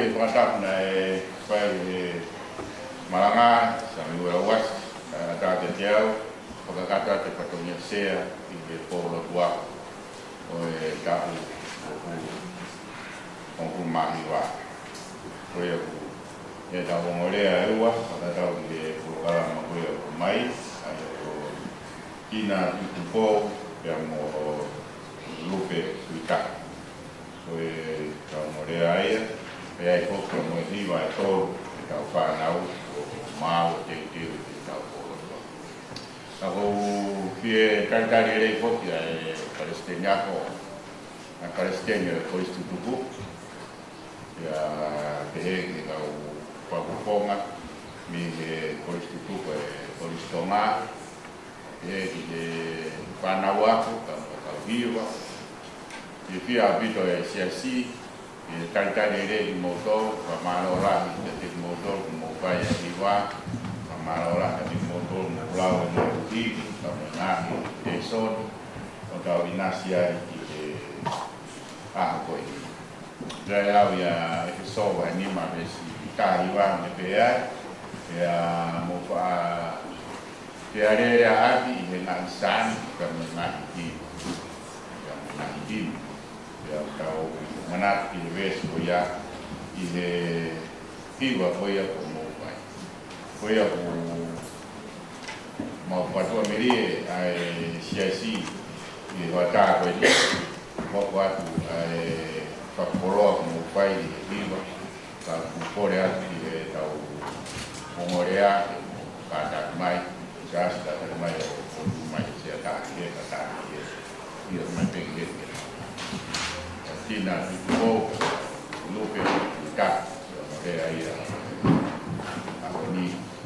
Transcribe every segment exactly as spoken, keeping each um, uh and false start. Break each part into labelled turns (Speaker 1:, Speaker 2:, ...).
Speaker 1: e whakatap na e whai e maranga sa miura was ata te teau whakakata te patonia sea i te pōla tua o e tāu o ku mahi wā koe aku e tau ongorea e ua whakatau ki e pōkara ma koe aku mai ai o kina tutu pō pia mo lupe kuitaka koe tau ongorea aia e ai koka mo e hiwa e tōru e tau whanau o māu te teo te tau pōla tua ako pie karitari rei koki e Palestiniako a Palestina e koe istutupu ia te he ki kau whakuponga mi he koe istutupu e koe istonga e ki te whanau aku kau kau hiwa i pia apito e siasi i karitari rei ki moto ka marora i te te moto ki mo pai e hiwa ka marora ka te moto mo lau e mo hiki ka me ngahi te soni o kau inasia i te aha koe i Rai au ia e soa e nima resi i tahi wā me pēai ia mo wha te arere a ati i he ngai sani ka me ngahi tini ia me ngahi tini ia kau manati i resi o ia i he hiwa koe ako mo pai koe ako mau patua merie ai siasi i wata koe ni moko atu ai whakaporoa mo pai i hiwa ka kupore atu i e tau ongorea mo kātaki mai kasi kātaki mai o kondu mai se a tāki e ka tāki e i o mai peki e ka tina tutu o lupe i ka ongorea i a ako ni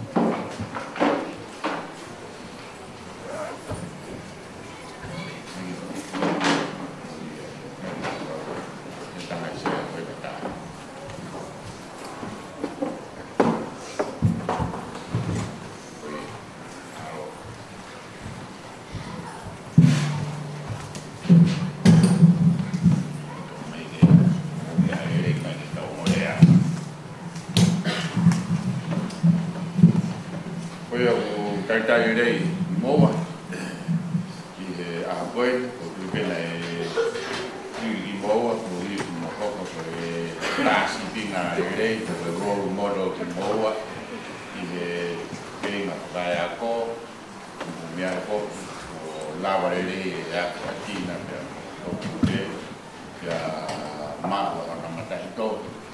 Speaker 1: Karitari rei moa i he aha koe o tupena e i moa o i mokoko ko e nasi pinga e rei o e role model ki moa i he pinga whakai a ko o mea ko o lawa e rei e ako a tina pia o kupe pia maa o na matahi tō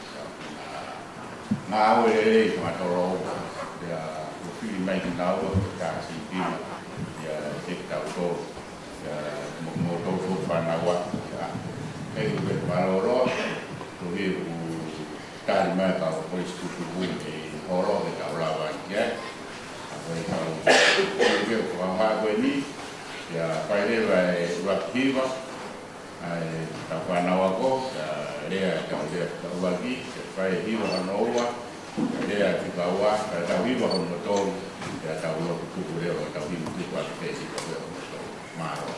Speaker 1: ngā au e rei ki matoro pia Fili mai ki nau o ka si pima ia te tau tō ia mo mo tō tō whanaua ia hei uke whanoro tō he u tāri mai ka o pois tutupu e horo e tau lawa i kia a koe tau uke o whanua koe ni ia pai rewa e wakihiwa ai tau whanaua ko ia rea e tau rea tau waki ia pai hiwa whanaua Rea ki kaua, ka tau hiwa hon no tōru, ea tau ua kuku reo, tau hiwa kuku a kēsi ka reo no tōru. Māro.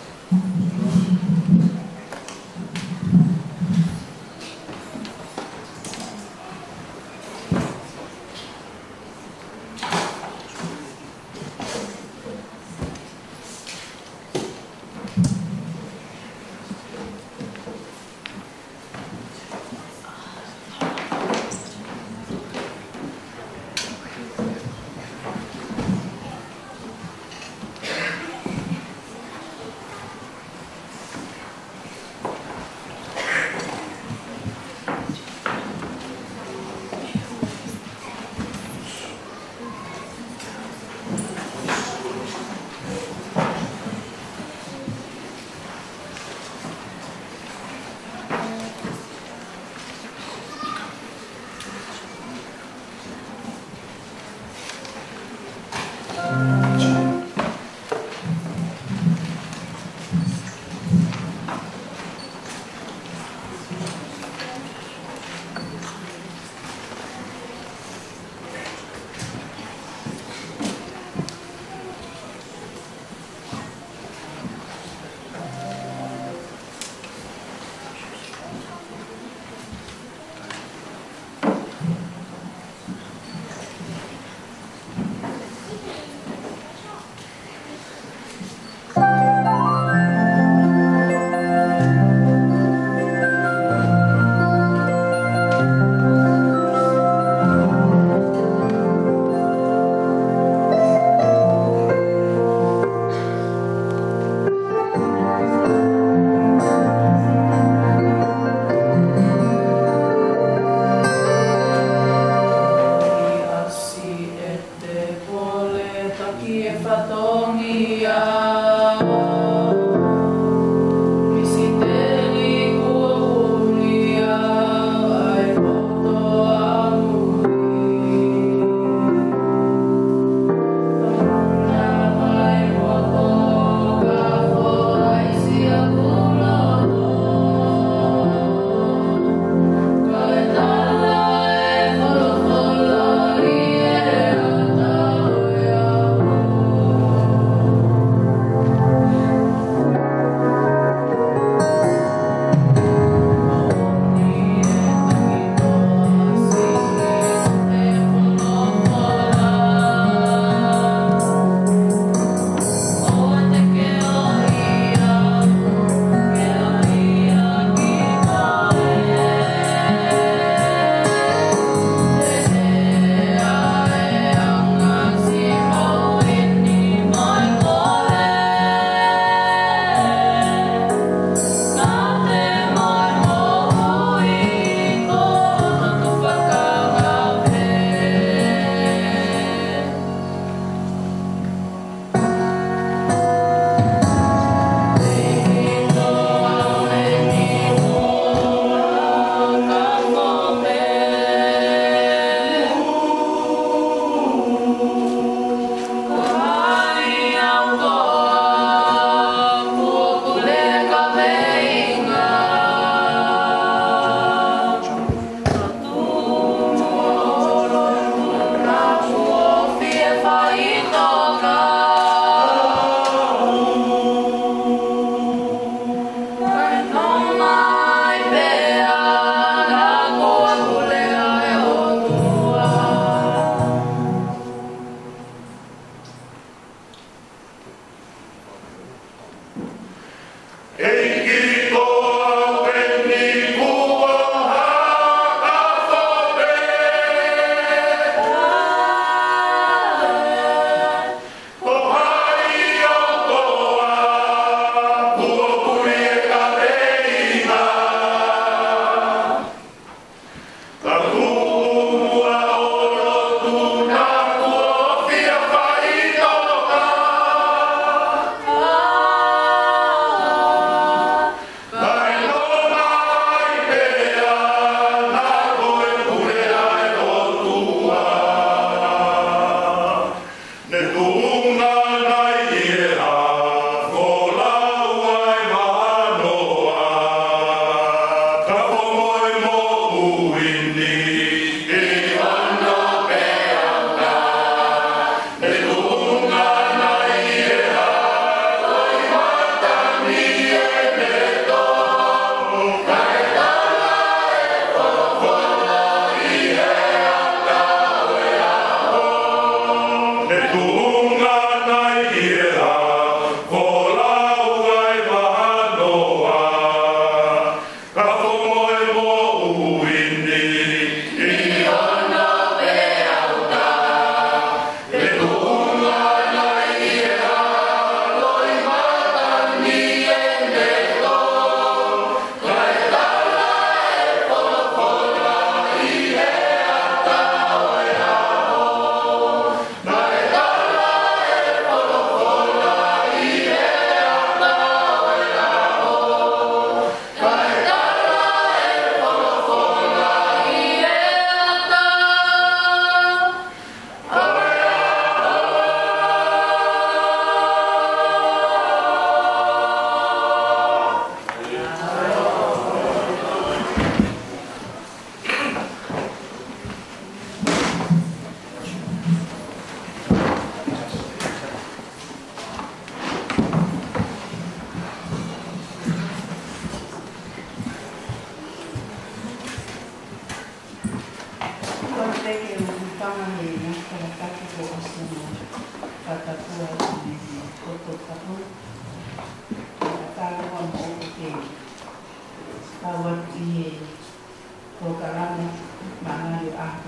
Speaker 2: que o pama he na karakaki ko asumo katakua i kototapu katawa mo ke tawat i ko karama mana yo ako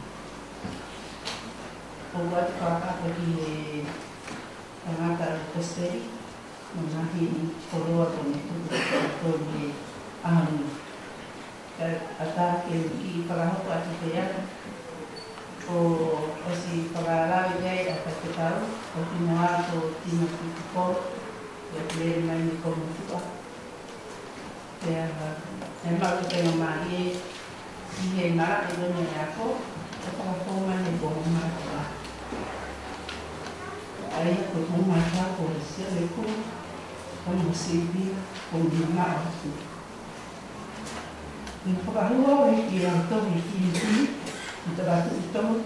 Speaker 2: o wat kaka ko i tangata kosteri mahi koroa ko ni ko ni anu ata ke i paraho ati te o o si paralawi dai ata te tau o tinoa ko tino kiko e le mai ni ko mutua te e mau te no mai i he mara e dono e ako o pa foma ni ko mara ai ko ko mara ko se le ko ko mo se bi ko ni mara e whakahua e ki a tohi ki i ki, i te ratu i tohu,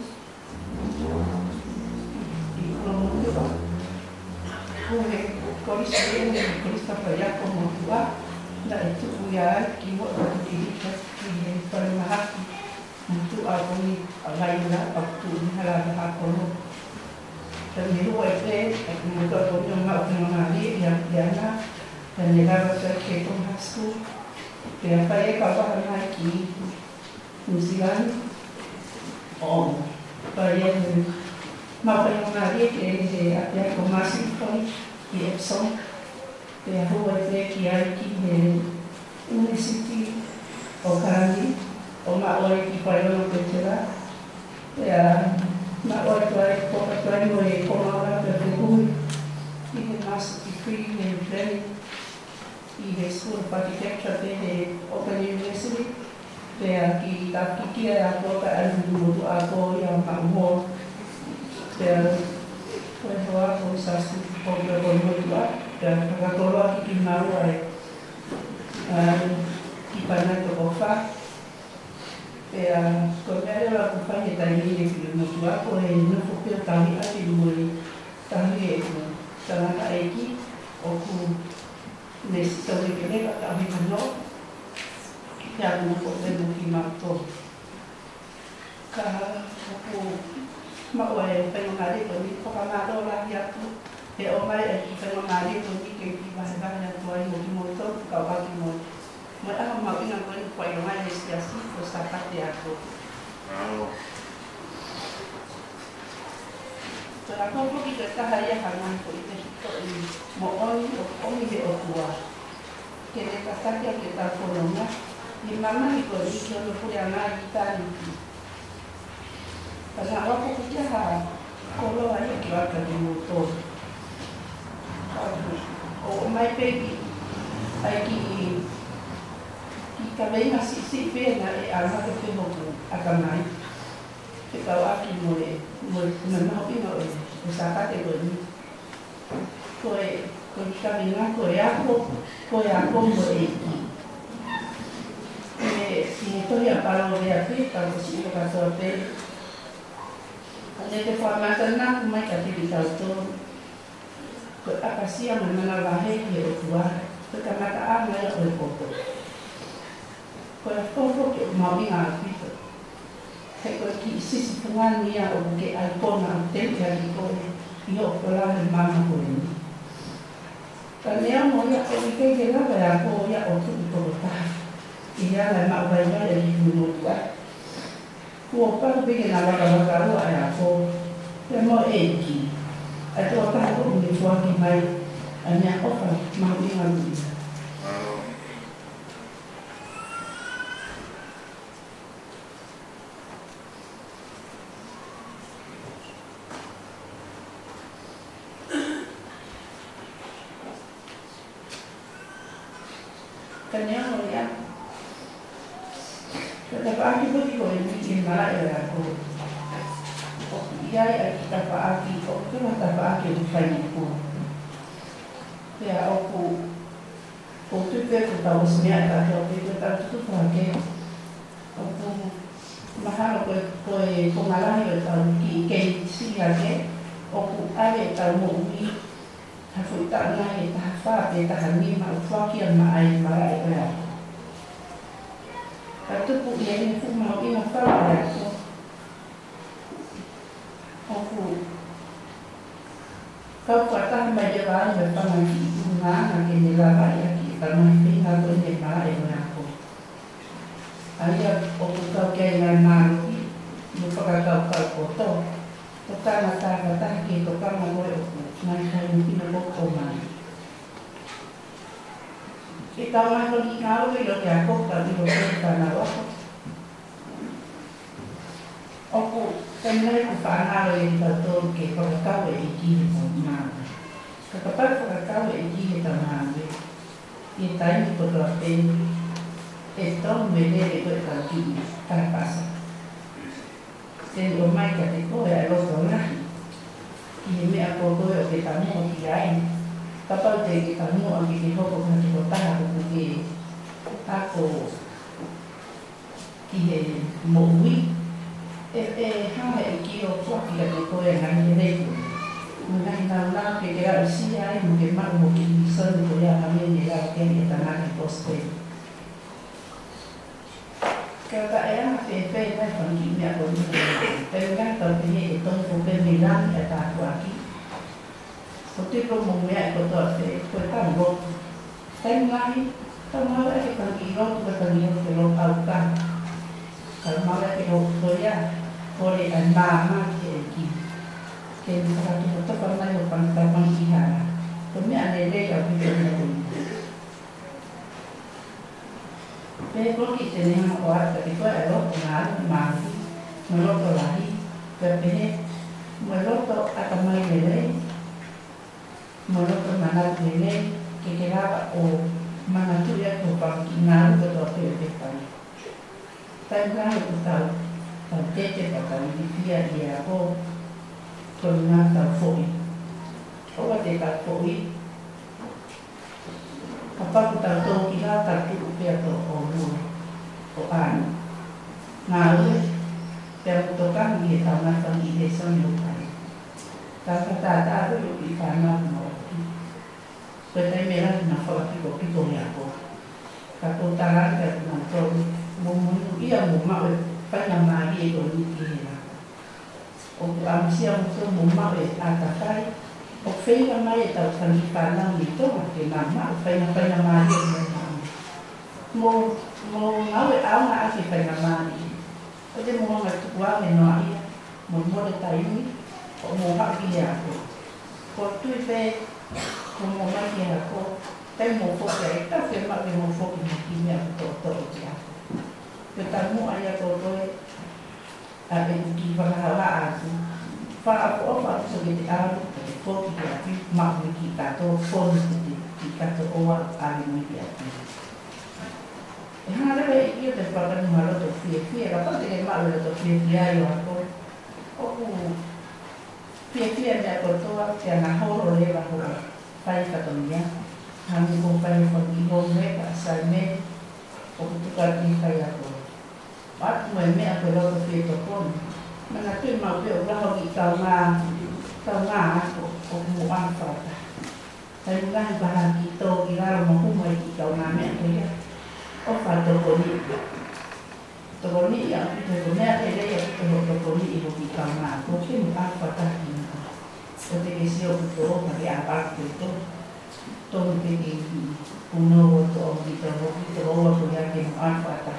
Speaker 2: i kura motua. Ko he korisa e ne korisa paiako motua, na e tuku ia ai ki mo e ki hika ki he whare mahaki, motu a kongi a laina a tu ni hala na hakono. Tani rua e te, e ki motu a kongi o ngā o kena ngā rie i a ki ana, tani rawa te ke konga school, Pea whai e kawaha mai ki New Zealand. O, whai e me mawhai o ngā rie ke e he apea ko Masington i Epsom. Pea hua e te ki ai ki he University o Karani. O ma oi ki whai ono te tera. Pea ma oi tuai koka tuai mo e konaora pea te hui. I he Master Degree in Planning. I he School of Architecture te he Open University, pea ki ta kikia e ato ka alhu motu ato i a mauho, pea koe hoa ko sa stupi pokia ko motu a, pea kakatoloa ki ki maua e ki panai to kofa, pea ko mea rewa ku whai he taimi e ki motu a, ko e nufo pia tahi ati mui tahi e ku tangata eiki, o ku nesse também que leva a vida não que há um problema que matou cá o mau é pengamari to ni ko kamado la ya tu e o mai é que pengamari to ni que que vai vai na tua e o moto ka va que mo mo a mau ina ko ni ko ai mai esse assim o sapate ato Tara ko ki te tahaya hanan ko i te hito i mo oi o omi he o tua. Ke ne katakia ke ta kononga, ni mama ni ko i ki ono puri ana i tani ki. Tana wako kutia ha kolo ai ki waka ki moto. O mai pegi, ai ki ki ka veina si si pena e alma ke te moku a kamai. Te kau aki mo e mo e mau ino e o sakate ko ni. Ko e ko i ka minga ko e ako, ko e ako mo e ki. E si tohi a palo o rea te, ka ko si ilo katoa te. Ane te whamata nā ku mai ka tiri tau tō. Ko akasia mo mana wahe ki o tuara. Ko ka mata a mai o e koko. Ko e koko ki o mau inga a pito. Hei koe ki sisi pungani ia o ke alpona o tempe a ki koe i o kola he mama koe ni. Ka lea mo ia o i kei ke lawa ia ko ia o tuku toko taha. I ia lai mau vai vai a i mumotu ai. Kua pako peke na waka waka rua ia ko ia mo e ki. A tua taha ko unge fuaki mai a mea ofa mau inga mui. Kanya mo ya. Kita pakai bagi kau ini in malah ya aku. Oh iya ya kita pakai. Oh kita kita pakai di sini pun. Ya aku. Oh tu dia kita tahu semuanya tak jauh itu tak tu pakai. Aku mahal kau kau pengalah ya tahu ki ki si lagi. Aku ada tahu mui. Hafu ta na e ta fa pe ta hani ma fa ki ma ai ma ai ka. Ka tu pu ye ni fu ma i na fa ya ko. vai me whanga ki unanga ke ne lawa ia ki whanoi whina koe ne maa e mea ko. Aia o kukau kei ngai māruki, no whakakau kau koto, to kanga tāka tāke to kanga koe o ku, ngai kai mukina koko mai. E tau mai koni ngā ui lo te a koka ni lo kei tāna wako. Oku, tenei ku whanaro e tau tōru ke whakakau e i kihi mo māna. Ka kapai whakakau e i kihi tau māna. I e taimi koto a pēni, e tonu me lere koe tau kihi, tai pasa. Tēni o mai ka te koe a loto ngahi. Ki he mea ko koe o ke tamu o ki ai. Kapau te ki tamu o ki te hoko ka te ko taha ko ke ako ki he mo ui. E e hanga e ki o whaki ka te koe ngai he reiku. Ngai nau nau ke te rau si ai mo ke mau mo ki sonu ko rea hame ni rau keni e tanaki poste. Ka ka e anga te e whai mai whangi mea ko ni te ngai tau te he e tonu ko pe me rangi e tāku aki. Ko tipo mo mea e koto a te koe tau rotu. Tai ngai, tau maua e ke whangi rotu ka tangi o te rotu au ka. Tau maua e ke rotu toia, kore a māma ki e ki. Ke ni whakatu mo toka mai o whangi whangi hara. Ko mea ne rei au ki te mea koni. Pēe koki te neha o ata te koe a roto ngā aru māri, mo roto lahi, pēe pehe, mo roto ata mai le rei, mo roto manau le rei, ke ke rawa o manatu ia ko whangi ngā aru koto a pēe pēe pai. Tai ngā ko tau, tau tete pa tau i whia i a ho, ko ngā tau fōi. Owa te tau fōi, ka paku tau tō ki rā tau tuku pēa tō o rua, o ānu. Ngā ue, pēa kuto kangi e tau ngā whangi i he soni o pai. Tau ka tā tā rui i whanau no oki. Koe tai mera na whakapiko piko ni a ko. Ka tō tā rāta i ngā tōru, mo munu ia mo mawe whaina mahi e ko ni ki he rā. O ku amisia mo tō mo mawe a takai, o whaina mai e tau whangi whanau ni tonga ke ngā mao whaina whaina mahi e mo mawe. Mo, mo ngawe au ngā ake whaina mahi. O te mo ngā tuku au e noa ia, mo mole taimi, o mo haki e ako. Ko tui whē, ko mo maki e ako, tei mo whoki e tawhi e maki mo whoki mo ki mea ko tō tō ki ako. Pe tamu ai a tōtoi, a e ki whakahawa atu. Whaako o whaako so ke te aru, ka te whoki ki atu, mahu ki kato, whonu ki ki kato oa, ari mui ki atu. E hana rewe e ki o te whakanu ma roto whie whie, ka pate ke mau roto whie whie ai o ako. Oku whie whie mea kotoa, te ana horo rewa hoa, whai katonia. Hami ko whai whangi home, ka asai me, oku tukari whai ako. Atu mai mea koe roto whie tokoni. Mana tui mau peo raho ki tau ngā, tau ngā ako, o mu anwhata. Tai ngai baha ki tō ki raro mo humai ki tau ngā mea koe. O wha tokoni. Tokoni ia, toko mea te reia ki toko tokoni i ho ki tau ngā. Ko ke mu anwhata ki ngā. O te ke seo ki tō, ma ki apaka ki tō. Tō te ki puno o tō ki tō, ki tō oa ko ia ke mu anwhata.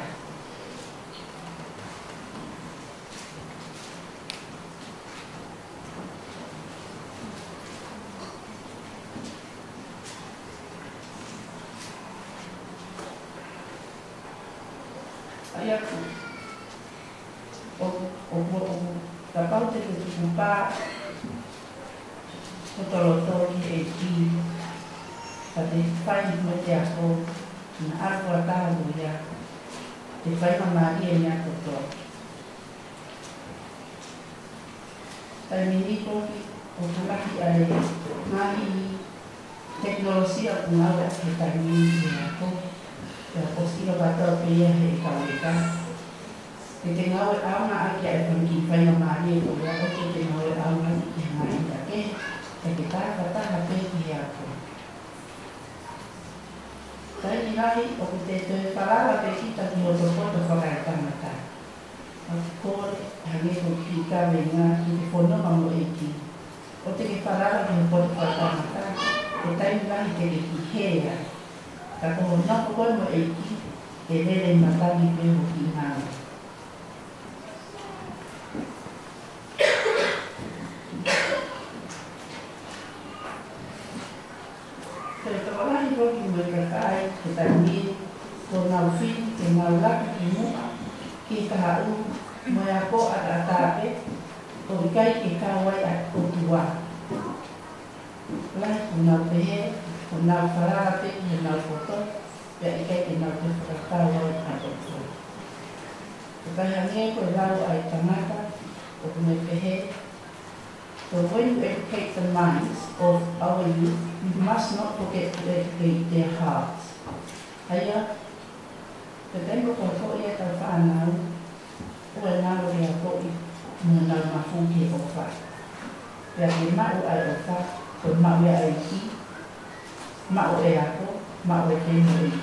Speaker 2: Ai aku, o o o ka pau te te tukupa, o tolo toli e ki, ka te whai mo te ako, na arko a tāhu ia, te whai mamari e mea kotoa. Tai mini koki, o tukahi ai, ngahi teknolosia ku ngawe ke tai mini e ako, ya posilo batau pia he kaweka. Ke te ngawe au na aki ai whanki whaina maari e kua o ke te ngawe au na i ngai ake, e ke tāka tāka pēki ako. Tai ni ngai o ke te tue wharawa pēki taki o to koto whakai tangata. O te kore, hange ko ki ka me ngā ki te whanonga mo e ki. O te ke wharawa ki o koto whakai tangata. e tai mai ke ki hea. Ka ko no ko ko mo e ki e lele matani pe mo ki na. Pero to wala ni ko ki mo ka kai ke tani ko na fin ke na la ki mo ki ka ha u mo ya ko ata tape ko kai ke ka wai a ko tua. Lai ko na pe ko na fara pe ko na foto pe kai ke na pe ka ka wai a ko tua. Ko ya ne ko la ai tamaka ko me pe. So when you educate the minds of our youth, you must not forget to educate their hearts. Haya, te tengo ko ko ia ka whanau, o e ngaro rea ko i muna mafuki o wha. Pea ke mau ai o wha, ko mau ia ai ki, mau e ako, mau e te mui.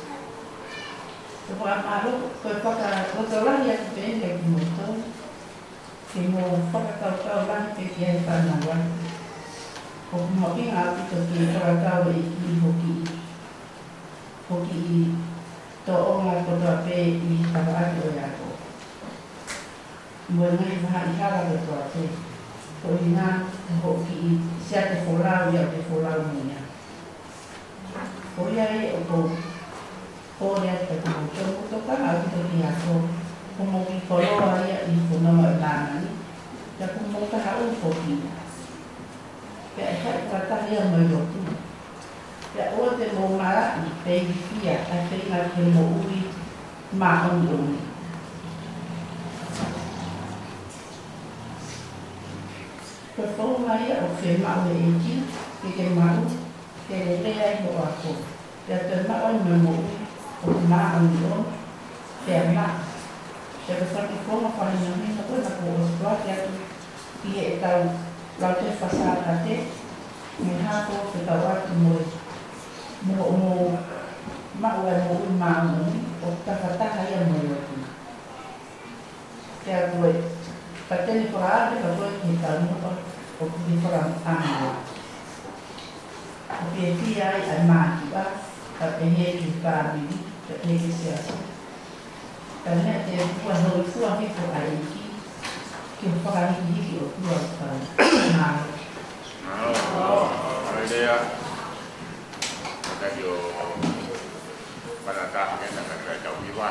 Speaker 2: So wha amaro, ko e whaka, o te rahi atu pe e ki mo tau, ke mo whakakaukau lang pe ki ai whanau atu. Ko mo ki ngā pito ki whakakau e ki hoki i. Hoki i tō o ngā kotoa pe i whakaatu o iako. Mua ngai maha i hara kotoa pe. Ko i ngā hoki i sia te wholau ia o te wholau mia. Ko ia e o ko kōrea te kumu. Tō muto ka ngā pito ki ako. Ko mo ki koroa ia i whanau e nānani. Ia ko mo ka hau hoki. Pea e kai katahi a mai rotu. Pea oa te mō mara i pei pia ai pei ngā ke mō ui mā ongi ongi. Ko whau mai o whe mau e eki, ke ke mau, ke re rea i ho ako. Pea te mau i mō ui o te mā ongi ongi, pea mā. Pea ka whaki whonga whare ngā mena koe na ko o splati atu i e tau lau te whasāka te, me hako te tau atu moe. Mo mo mau e mo ui maungi, o tawhataha ia moe atu. Pea koe, ka tene whakaare ka koe ki tau noa, o ki whaka amua. O pia pia ai ai māki a, ka e he ki whāmini, ka e he se aso. Ka nea te kua hoi fua hiko a eki, ki whakahiki hiki o kua whaka nāo.
Speaker 1: Nāo, ai rea. Kaya pada tahun yang akan saya jauh iwan.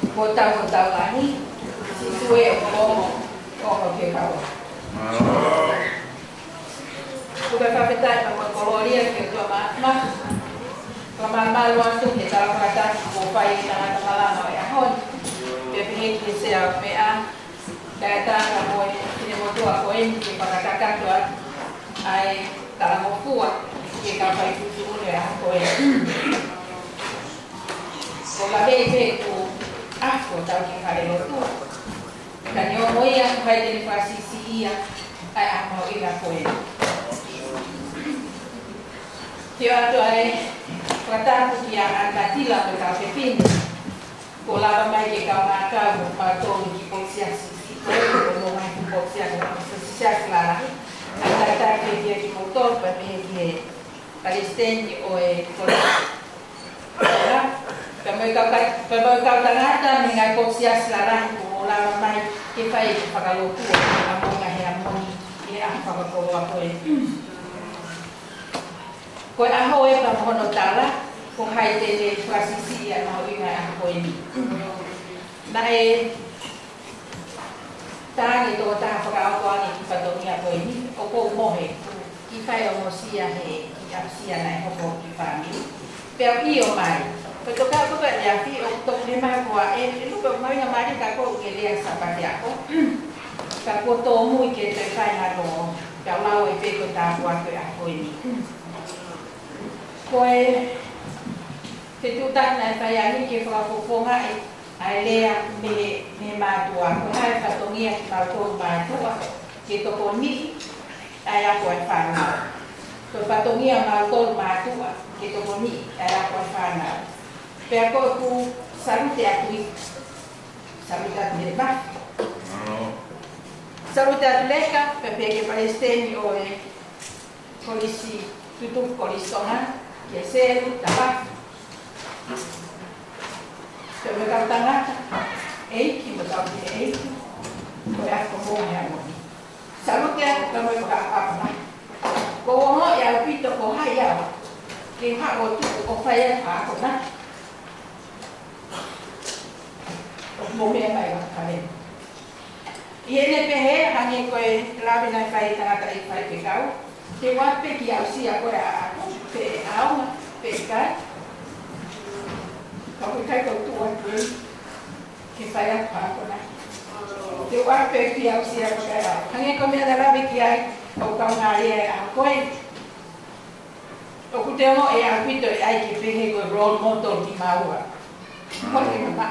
Speaker 2: Botau botau lagi, siswe oh oh oke kau. Sudah kapitai sama koloria ke tua mah, kemarin malu antum kita dalam kata upai dengan malam ya hon, bebek kita mea data kamu ini mau tua kau ini kita katakan tuan, ai dalam mau kuat kita baik itu ya kau ini, kalau bebek tu ah kau tahu kita ada tu, dan yang mau yang baik dari posisi ia, ai mau ingat kau ini. Tio ato ai kata dia akan tila ke kafepin. Kola mai ke kamaka mato ki posia sisi ko no mai ki posia ko sisi clara. Ata ke dia ki motor pa me ki palestini o e kola. Ya, kami kau kau kau tangata mengai posia clara ko la mai ki fai pagalo ku amo ngai amo ni ya apa ko ko e. Ko aho e pa hono tala ko hai te te fasisi ya no inga ko ini na e tangi to ta pa ka ko ani pa to nia ko ini o ko mohe ki fai o mosia he ki apsia na ho ko ki fami pe io mai pe to ka ko ba ya fi o to ni mai ko e lu ko mai na mai ka ko ke le sa pa ya ko ka ko to mu ke te fai na no ka lau e pe ko ta ko ko ini Koe te tutak na whaiani ke whakapoponga ai lea me, me mātua. Koe hai whatongia ki mātou mātua ke toko ni ai ako ai whanau. Koe whatongia mātou mātua ke toko ni ai ako ai whanau. Pea koe ku salute atu i. Salute atu le mafi. Salute atu leka, pe pe ke palestini o e polisi, tutuk polisonga. Ya seru dapat sebagai tangga eiki betul eiki boleh aku mau yang ini salutnya kamu berapa apa kau mau ya pito kau hayal kita waktu kau hayal apa nak mau yang baik kalian ini pehe hanya kau labin nak kait tengah tarik kait kau te wa pe ki au si a ko a pe au pe ka ka ko kai ko tu wa pe ki fa ya pa ko na te wa pe ki au si a ko a hange ko me da la be ki ai o ka nga ye a ko e o ku te mo e a pito e ai ki pe he ko role model ki ma wa ko ki ma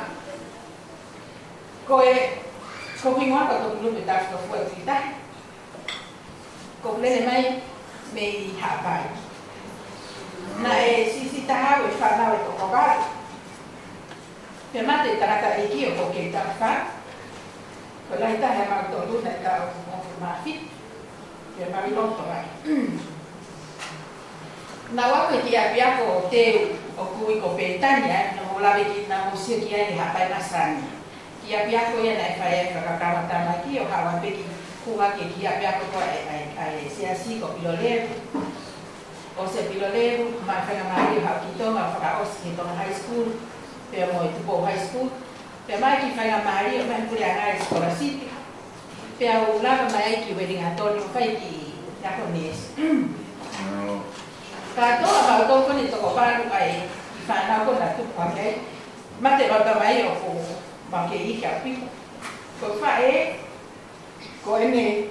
Speaker 2: ko e ko ki ngwa ko to lu be ta ko fu ki ta ko le mai me hapai na e sisi taha e whanau e toko kari pe mate tarata e ki o ko ke taha ko lai taha e mau tolu na e tau mofu mafi pe mau loto ai na wako ki a piako o teu o kui ko petania na mo lawe ki na mo sia ki ai hapai masani ki a piako e na e whae e whakakawa tama ki o hawa peki kuha ke kia pia ko ai ai ai sia si ko piloleru o se piloleru ma fa na mai ha ki to ma fa o si to high school pe mo i po high school pe mai ki fa na mai o mai puri ana escola city pe au la mai ki wedding Antonio fa ki ya ko nes ka to ma to ko ni to ko pa ai ki fa na ko na tu pa ke ma te ba mai o ko ma ke i ka pi ko fa e ko ini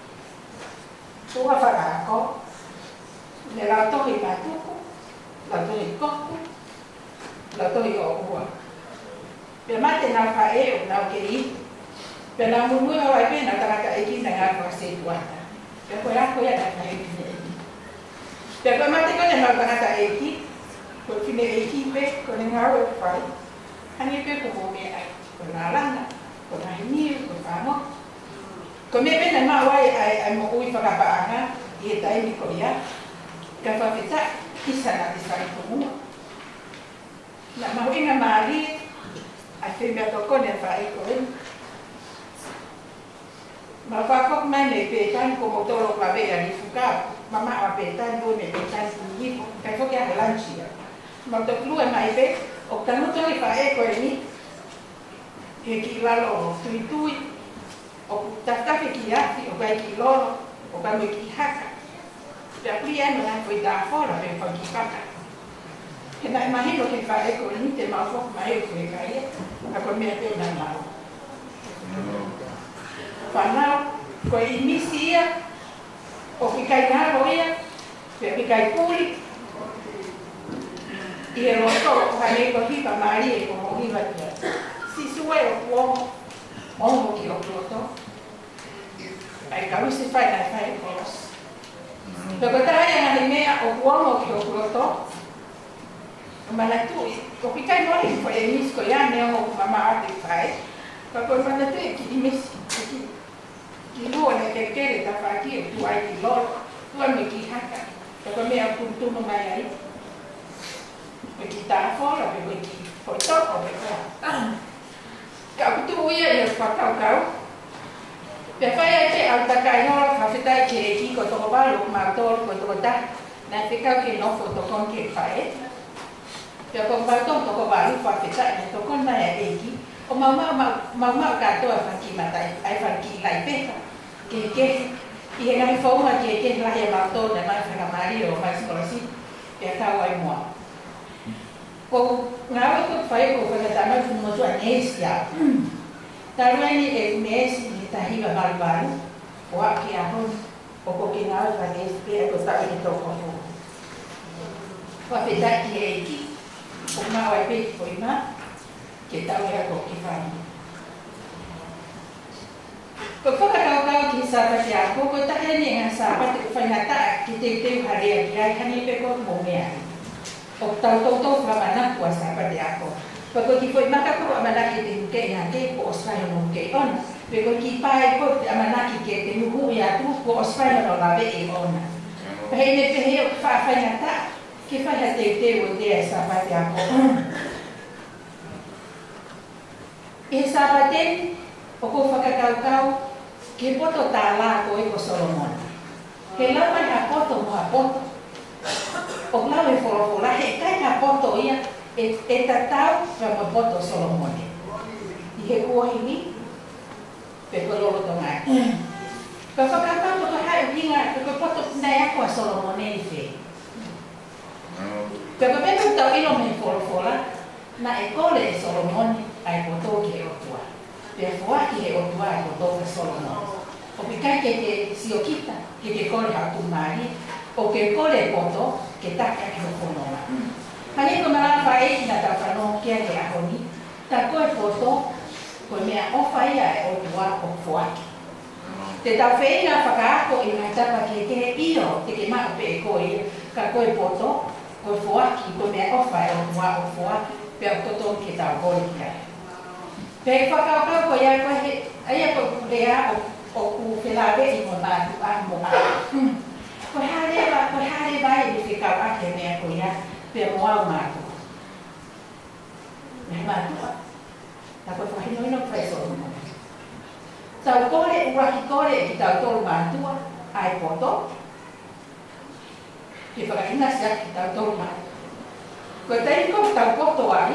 Speaker 2: suka fara ko le la to i pa tu ko la to i ko la to i o ko pe mate na fa e na ke i pe na mu mu wa pe na ta ka e ki na ga ko se tu ata pe ko ya ko ya na ka e ki pe ko mate ko na ta ka e ki ko fine e ki pe ko na ga wa fa ani pe ko mo me ai ko na la na ko na ni ko fa mo ko me pena ma wai ai ai mo ui pa pa ana i tai mi ko ya ka fa fita kisa na di sai ko mo na ma ui na mari ai fe me to ko ne fa ai ko ma fa ko mai ne pe tan ko mo to lo pa be ya ni fuka mama a pe tan do me pe tan ni ka ko ya lanchi ya ma to lu mai pe o tanu to i fa ai ko ni he ki lalo tui tui, o taftafe ki ati, o kai ki lolo, o kai me ki haka. Pea pui anu nai koe tā fora me whau ki kaka. He nai mahino ke whae ko ni te mau whoku mai o koe kai e, a koe mea te nai mau. Whanau, koe i misi ia, o ki kai ngaro ia, pea ki kai puli, i he roto o hanei ko hipa maari e ko mo hiva kia. Si sue o kuongo, mongo ki o roto, ai kawi se whai nai whai kolos. Pea ko taha ia ngari mea o kuongo ki o roto, o manatu, ko ki kai mori ko e mis ko ia neo o mama ate whai, pa ko manatu e ki i misi, ki ki lua ne te kere ta whaki o tu ai ki loro, tua me ki haka, pa ko mea kuntunu mai ai. Me ki tā fora, me ki hoi toko, me kua. Ka kutu uia i o whakau kau. Pea whai ai te au takai horo, whawhetai ke e ki ko toko walu, ma tōru ko toko ta, nai whikau ke nofo tokon ke whae. Pea ko whautong toko walu, whawhetai ne tokon mai a e ki, o mau mau mau mau katoa whaki matai, ai whaki lai peka, ke ke, i he ngai whaunga ke ke lahi a mau tōna mai whakamari o mai skolasi, pea kau ai mua. Ko ngawe ko whai ko whakatama ku motu a nesi a. Taruani e nesi ni tahiwa marubaru, o a ki a hon, o ko ki ngawe wha nesi pia ko tawe ni toko ho. Whawhetai ki e ki, o mau ai peki ko ima, ke tawe a ko ki whai. Ko whakakau ki sapati a ko, ko tahe ni ngā sapati ko whaingata ki te teu harea ki ai kani pe ko mo mea. O tau tau tau whamana kua sapa de ako. Pako ki foi maka ko amanaki te nuke i hake ko oswai no nuke ona. Pako ki pai ko amanaki ke te nuhu i atu ko oswai no lawe e ona. Pahei me pehe o whawhai ngata, ki whaia te te o te e sapa de ako. E sapa te, o ko whakakau kau, ke poto tā la ko e ko Solomon. Ke lawa ha poto mo ha poto. O lau e wholofola, he kai ka poto ia, e, e tatau ka mo poto Solomone. I he kuohini, pe kololo to ngai. Ka whakatau to hai o hinga, ka poto nei ako a Solomone i whe. Ka ka pepe tau ino me wholofola, na e kole e Solomone ai poto ki he otua. Pe fuaki he otua ai poto ka Solomone. O pi kai ke te siokita, ke ke kole hatu mari, o ke kole poto, ke taka ki ho whanonga. Hani ko marana whae na ta whanonga kia he ahoni, ta koe poto, koe mea ofa ia e o tua o fuaki. Te tau whainga whakaako i mai tapa ke ke io, te ke mao pe e koe, ka koe poto, koe fuaki, koe mea ofa e o tua o fuaki, pe o toto ke tau koe ki kai. Pe whakaokau koe ia koe he, aia koe kulea o ku whelawe i mo nātu a mo a. Ko hare ba, ko hare ba i te kau ake mea ko ia, pe mo au mātua. Nei mātua. Ta koe whahino ino whai Solomon. Tau kore, uaki kore e ki tau tolu mātua, ai poto. Ke whakahina sia ki tau tolu mātua. Koe tein ko tau poto ai.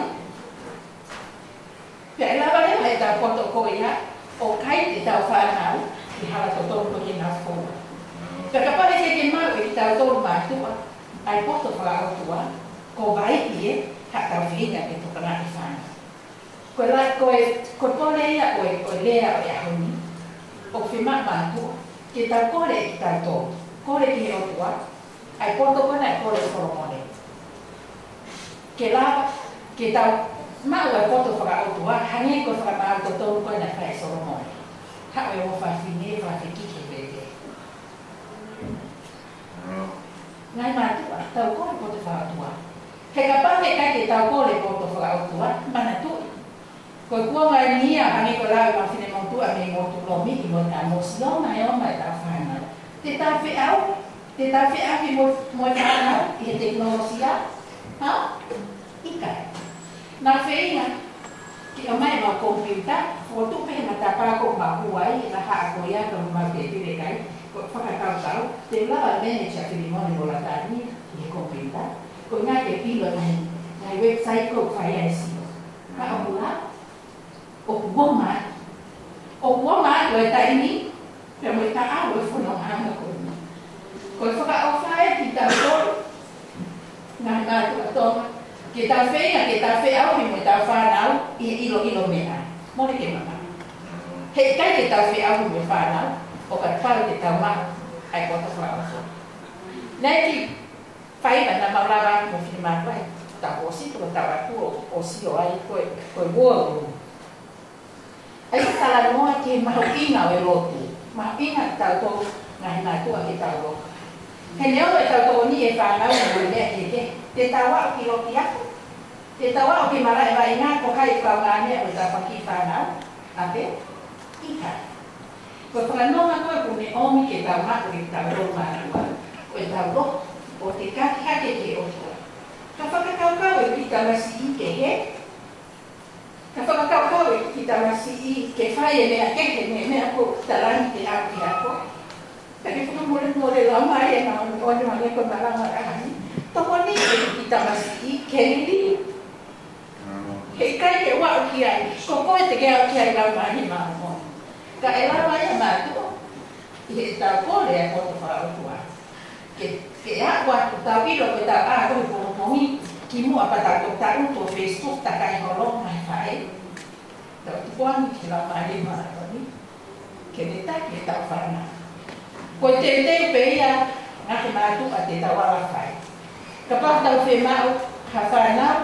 Speaker 2: Pea e lawa lewa e tau poto ko ia, o kai te tau whanau, ki hala tau tolu ko ki ngā whora. Peka pare ke ke mau e ki tau tolu mātua, ai poto whakaotua, ko vai i e, ha tau whina ke tukarani whana. Koe lai, koe, koe pole ia, koe, koe lea o ia honi, o whima mātua, ke tau kore e ki tau tolu, kore ki he otua, ai poto kona e kore Solomone. Ke lava, ke tau mau e poto whakaotua, hange koe whakamau to tolu kona whae Solomone. Ha oe o whawhine, whawhikike pete. Ngai mātua, tau kore poto whakaotua. He ka pake kai ke tau kore poto whakaotua, mana tui. Koe kua ngai nia, hange koe lau mawhine mautua me motu lomi, i mo ta mosilonga e oma e tau whanau. Te tau whi au, te tau whi au i mo whanau, i he teknolosia. Ha? Ikai. Nā whainga, ki o mai mau kompiuta, o tupe he mata pāko ma huai, la haa ko ia ka mau te pire kai, ko whakakau tau, te lawa manager Filimone Molatani, i he kompiuta, ko ngai te pilo nai, nai website ko whai ai sio. Ka o hula? o kuo mai. O kuo mai o e taini, pe mo i ta a o e whono hanga ko ni. Ko e whaka o whae ki tau tolu, ngā ngā tua tonga, ke tau whenga, ke tau whe au, he mo i tau whanau, i ilo ilo mea. Mone ke mama. He kai ke tau whe au, he mo i whanau, o ka whau ke tau mahu, ai kota whao so. Nei ki whaiva na maulawa mo whini mātua, tau o si, tuka tau aku o si o ai, koe, koe war room. Ai ka tala noa ke mahu inga o e rotu. Mahu inga tau tō ngahi mātua ke tau roka. He neo e tau tō ni e whanau na mo lea ke ke. Te tau au ki loki aku. Te tau au ki mara e vai ngā ko hai kau ngā nea o tau paki whanau. Ape? Ika. Ko whanonga koe ko ne omi ke tau mako ke tau roka mātua. Ko e tau roka. O te kaki hake ke o tua. Ka whakakaukau e ki tau masi i ke he. Ka whakakaukau e ki tau masi i ke whai e mea keke me mea ko tarangi te au ki ako. Pake whaka mole mole lama e na o ni wange ko maranga rahani. Toko ni e ki tau masi i ke riri. He kai ke wau ki ai. Ko koe te ke au ki ai lau mahi maa mo. Ka e lau mai a mātua. I he tau kore a koto whao tua. Ke ke a watu tau ilo ko tau a koe po mongi ki mua pa tau tau tau to Facebook ta kai holong mai whae. Tau tupuangi ki lau mahi maa koni. Ke ne ta ke tau whana. Ko te te peia ngā ke mātu a te tau ala whae. Ka pau tau whe mau ha whanau.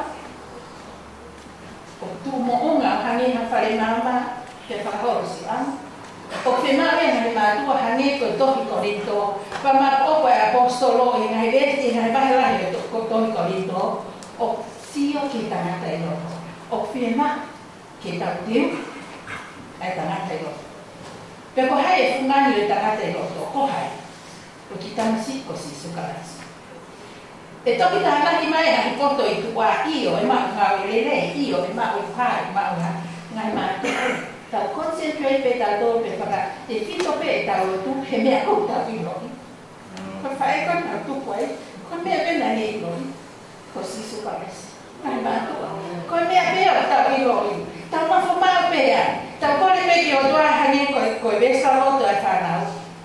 Speaker 2: O tu mo unga hangi ha whare mama ke whakahoro si ana. O whe mau e ngā mātua hangi ko tohi korinto. Pa mā opo e apostolo i ngā resti i ngā wahelahi ko tohi korinto. O sio ke tangata i roto. O whe mau ke tau tiu ai tangata i roto. Pe ko hai e whungani o tangata i roto, ko hai. Ko ki tamasi ko si sukarasi. E toki tānahi mai a hi poto i tua io e mau ngau i rere, io e mau i whai, mau ngai mātua. Tau concentrate pe tau tō pe whaka, te whito pe e tau tu, he mea kou tau i lohi. Ko whae kon au tu koe, ko mea pena he i lohi. Ko si sukarasi. Ngai mātua. Ko mea pea o tau i lohi. Tau mawha mau pea. Tau kore pe ki o tua hangi koe, koe vesa loto e whanau.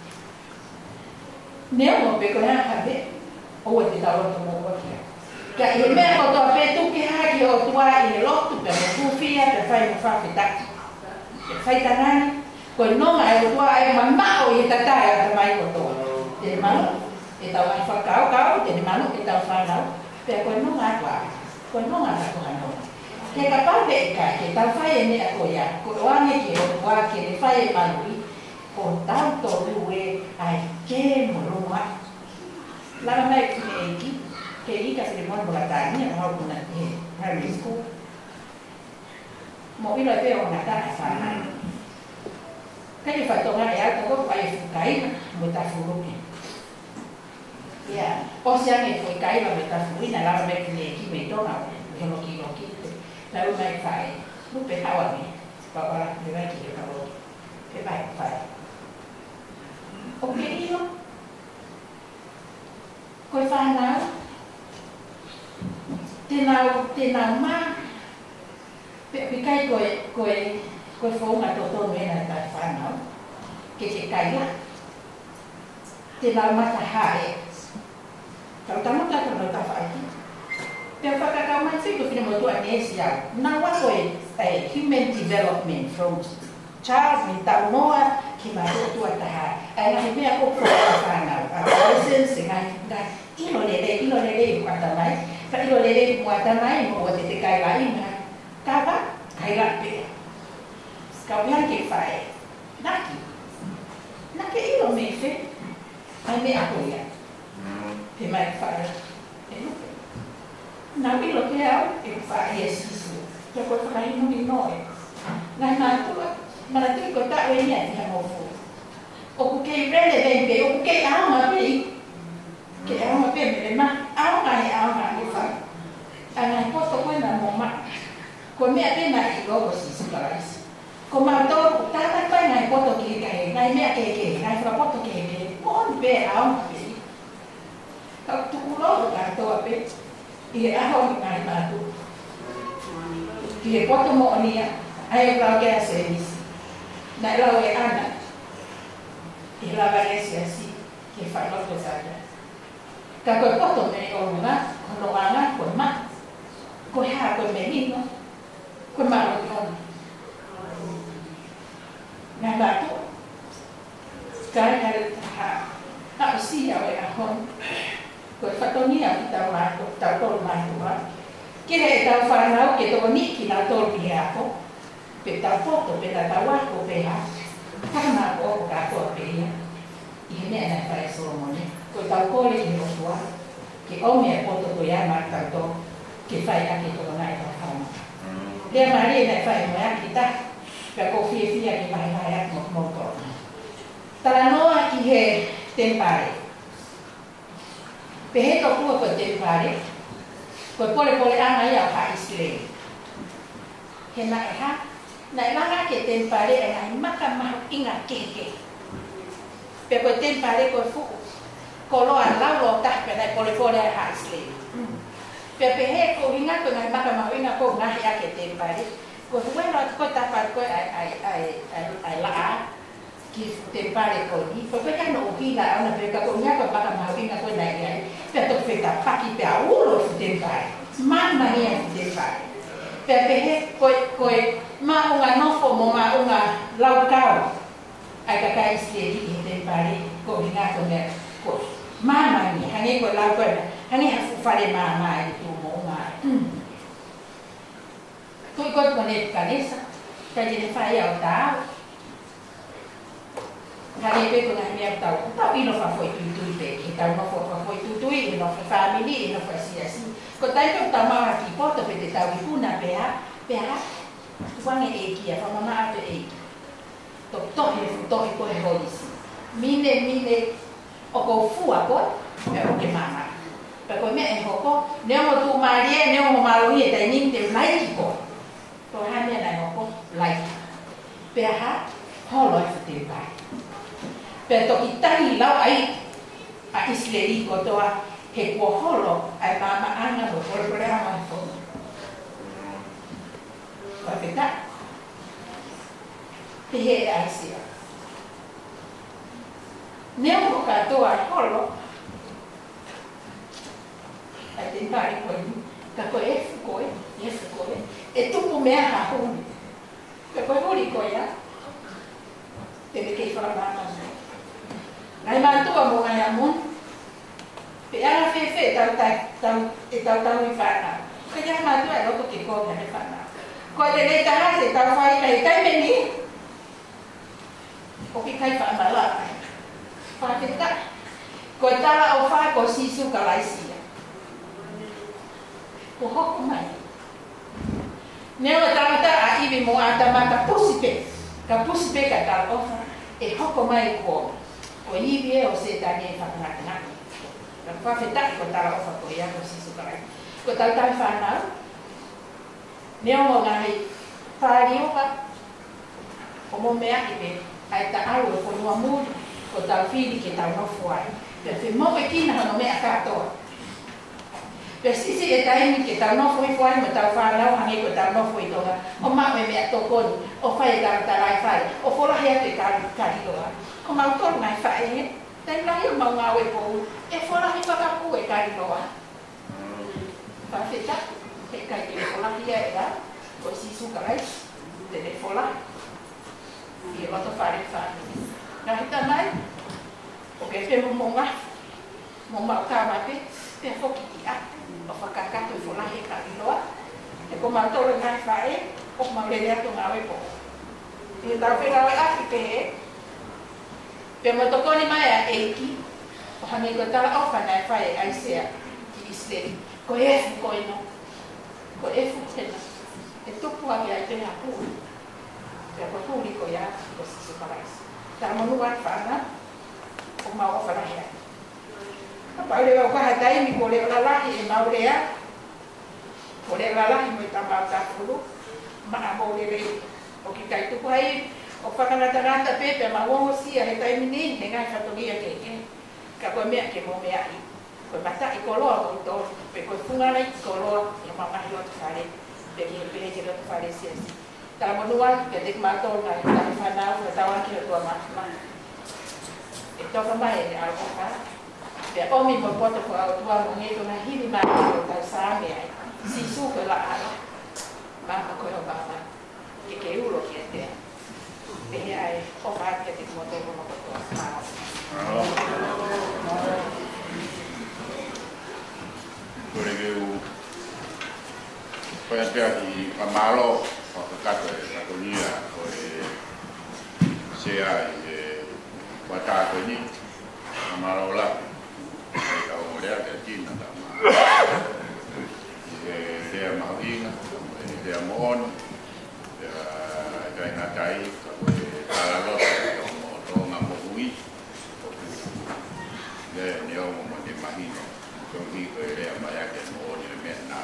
Speaker 2: Neo mo pe koe hawe, o te tau loto mo wakia. Ka i mea ko toa pe tu ke haki o tua i le lotu pe mo kufia pe whai mo whawhetaki. Pe whai tanani, koe nonga e o tua e mamao i tatai o te mai ko toa. Te manu, e tau ai whakau kau, te manu e tau whanau, pe koe nonga atua, koe nonga ako hanau. Ke ka pau pe ka, ke tau whai e mea ko ia, ko oane ke o tua ke le whai e manui, ko tau toru e ai ke morua. Lama mai ki me eki, ke ika se le mono la tani, a hau kuna e primary school. Mo ilo e pe o ngata a whanau. Kai whatonga e au tako whai e whukai, mo ta whuruki. Ia, o siang e whukai ma me ta whuina, lama mai ki me eki me tonga, he loki loki. Lau mai whae, lupe hawa me, wawara, me mai ki he karo, pe mai whae. O ke ino, koe whanau, tenau, tenau mā, pe pikai koe, koe, koe whaunga tō tōnu ena e tai whanau, ke ke kaila, tenau mata hae, tau tamata tau tau whaeki. Te whakakau mai whiko whina mo tua nesi au. Nā wako e human development from child me tau noa ki mai tua taha. Ai ngahi mea ko kua whanau. A adolescence e ngahi nga ilo lele, ilo lele i kuata mai. Ka ilo lele i kuata mai mo o te te kai lai nga. Kawa, kai la pia. Kau ian ke whae. Naki. Nake ilo me whi. Ai me ako ia. Pe mai whae. E lupe. Nā wilo ke au, e whae e sisu. Kia koe whakai nui noe. Ngai mātua, mana tui ko tau e nia ni hangofu. O ku kei relevant pe, o ku kei aonga pe. Ke aonga pe me le ma, aonga he aonga he whae. A ngai poto koe na mo ma. Ko mea pe na i logo sisu karaisi. Ko mātou, tātai pai ngai poto ke ke, ngai mea ke ke, ngai whapoto ke ke. Mon pe aonga pe. Kau tuku logo katoa pe. I he aho i ngai mātu. I he poto mo ania, ai lau ke ase nisi. Na lau e ana. I lava esi asi ke whai loto saia. Ka koe poto me o runga, ko loanga, koe ma. Koe haa koe me nino, koe maro ki ona. Ngā mātua. Kai kare taha. Hao si au e ahon. Koe whatonia ki tau mātua, tau tolu mātua. Kere e tau whanau ke toko niki nā tolu ki ako. Pe tau poto, pe tau wako pe ha. Tāna ko o kātua pe ia. I he mea nai whae Solomone. Koe tau kore ki rotua. Ke omea poto koe a mā tau tō. Ke whae ake toko nai tau whanau. Lea maria nai whae moe aki ta. Pea ko fia fia ki mahi mahi ake mo moto. Tala noa ki he tempare. Pe he tokua koe tempare. Koe pole pole anga ia o ha Israel. He na e ha. Na e langa ke tempare e ngai maka mahu inga keke. Pe koe tempare koe fuku. Ko loa laulo tahpe nai pole pole a ha Israel. Pe pe he ko hinga koe ngai maka mahu inga ko ngahi ake tempare. Koe hueno ati koe tapar koe ai ai ai ai ai laa. Ki tempare koe ni. Koe koe kano uhina ana pe ka koe ngahi koe maka mahu inga koe nai ai. Pe to feta paki pe a ulo fu tempare. Mana hea fu tempare. Pe pe he koe koe ma unga nofo mo ma unga lau kau. Ai ka kai Israeli ki tempare ko hinga koe mea koe. Mama ni, hangi koe lau koe mea. Hangi hafu whare maa maa i tu mo unga. Tui koe koe ne kanesa. Ka jene whai au tau. Hare pe koe ngai mea tau. Tau ino whafoi tui tui pe. He tau nofo whafoi tui tui. Ino wha family, ino wha si asi. Ko tai koe tau maa ki poto pe te tau i puna pe ha. Pe ha. Wange e kia, whamama atu e kia. Tok tohi e fu tohi koe holisi. Mine, mine, o kou fua koe, e o ke mama. Pe koe me e hoko, neo mo tu maria, neo mo marohi e tai ning te laiki koe. Koe ha mea nai hoko, laiki. Pe ha, holo e fu te pai. Pe toki tahi lau ai, a Israeli kotoa, he kua holo, ai mama anga mo kore kore ama e fono. Koe peta. Te he e aisia. Neo mo katoa holo, ai te mpari koe ni, ka koe e fu koe, e fu koe, e tupu mea ha honi. Ka koe hori koe ya, te me kei whakamama mai. Ngai mātua mo ngai amon, pe ara whewhe tau tau e tau tau i whanau. Ka ia mātua e loko ke koe me whanau. Koe te nei taha se tau whai kai kai meni, o ki kai whamala mai. Whaketa, koe tala o wha ko sisu ka laisia. Ko hoko mai. Neo ka tamata a iwi mo a tamata pusipe. Ka pusipe ka tala o wha, e hoko mai ko. Ko iwi e o se tani e whakangatanaki. Ka whawheta ko tala o wha ko ia ko sisu ka laisia. Ko tau tai whanau. Neo mo ngahi whaari o ka. O mo mea i pe, ai ta aru e whanua muri. Ko tau whiri ke tau nofu ai. Pe whi moe kina hano mea katoa. Pe sisi e taimi ke tau nofu i whai mo tau whanau hangi ko tau nofu i tonga. O mawe mea tokoni. O whai e tau tarai whai. O wholahi atu e kari loa. O mau tolu ngai whai he. Tai lahi o mau ngau e pou. E wholahi whakapu e kari loa. Whawheta. He kai ke wholahi e ea. Ko sisu karai. Te ne wholahi. I e loto whare whai. Ngahita mai, o ke te mo ngā, mo mau kāwate, te whoki ki a, o whakakato i wholahi ka iloa, te ko mau tore ngai whae, o mau rere atu ngā wepo. I tau whenau e aki pe he, pe mo tokoni mai a eiki, o hangi ko tala ofa nai whae aisea ki Israeli, ko efu ko ino, ko efu tena, e tupu aki ai te hapu, pe ko huri ko ia, ko sisu paraisi. Tā manuat whana, o mau o whanahea. Pau leo kaha taimi ko leo lalahi e mau rea, ko leo lalahi mo i tamau tāwhuru, maa mo leo o ki kai tuku hai, o whakanata pepe ma wongo sia he taimi ni, he ngai whatoria keke, ka koe mea ke mo mea i. Koe mata i koloa ko i tō, pe koe whungana i koloa, i o mamahi o te whare, pe ki he pehe ke roto whare sia si. ta monua ke dik ma to ngai ta fa na ko ta wa ki to ma ma e to ka mai ni al ka pe o mi mo poto ko au tua mo ngai to na hi ni ma ko ta sa me ai si su ko la ai ma ma ko ba ma ke ke u lo ke te pe ai o fa ke dik mo to mo ko to ma
Speaker 1: Kore ke u Kaya pia ki pamalo whakakato e katonia o e sea i watato ni pamalo la e ka o rea ke tina ta ma e rea mahinga e rea moon e kai na tai ka o e kalalo o mo tonga mo hui e ne o mo de mahinga so ki ko e rea maya ke mo ni me na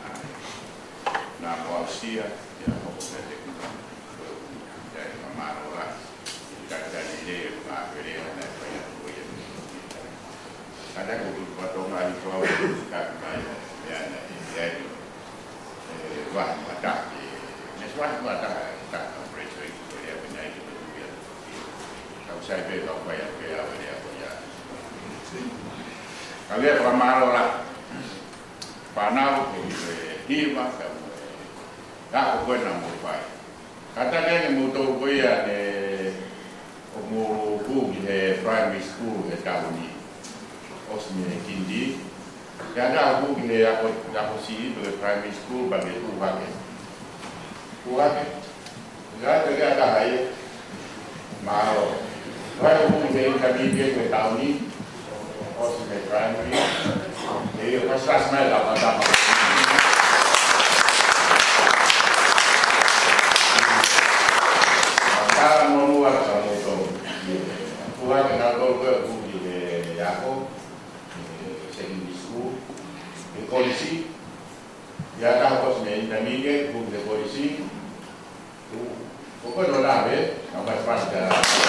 Speaker 1: na Australia ya hopo de kuna ya mamaro la kata ile ma vile na fanya kuya kada ku pato ngali kwa ka mai ya na ya eh wa mata ne swa mata ta operate ko ya bina ki ya ka sai be ka ya ke ya ya ya kali mamaro la panau ko hima ka Tako koe na mo pai. Kata kene mo tau koe a ne o mo kuki he primary school he tauni. Osmi he kindi. Kata kuki he ako ako si ito he primary school bagi tu hake. Tu hake. Kata kata hai. Maro. Kaya kuki he intermediate he tauni. Osmi he primary. E pasas mai la patama. Cara monua sama itu, Tuhan kenal kau ke di Yakob, secondary school, di polisi, ya tahu kau sebenarnya intermediate, bukan di polisi, pokoknya dolar be, nampak pas dah.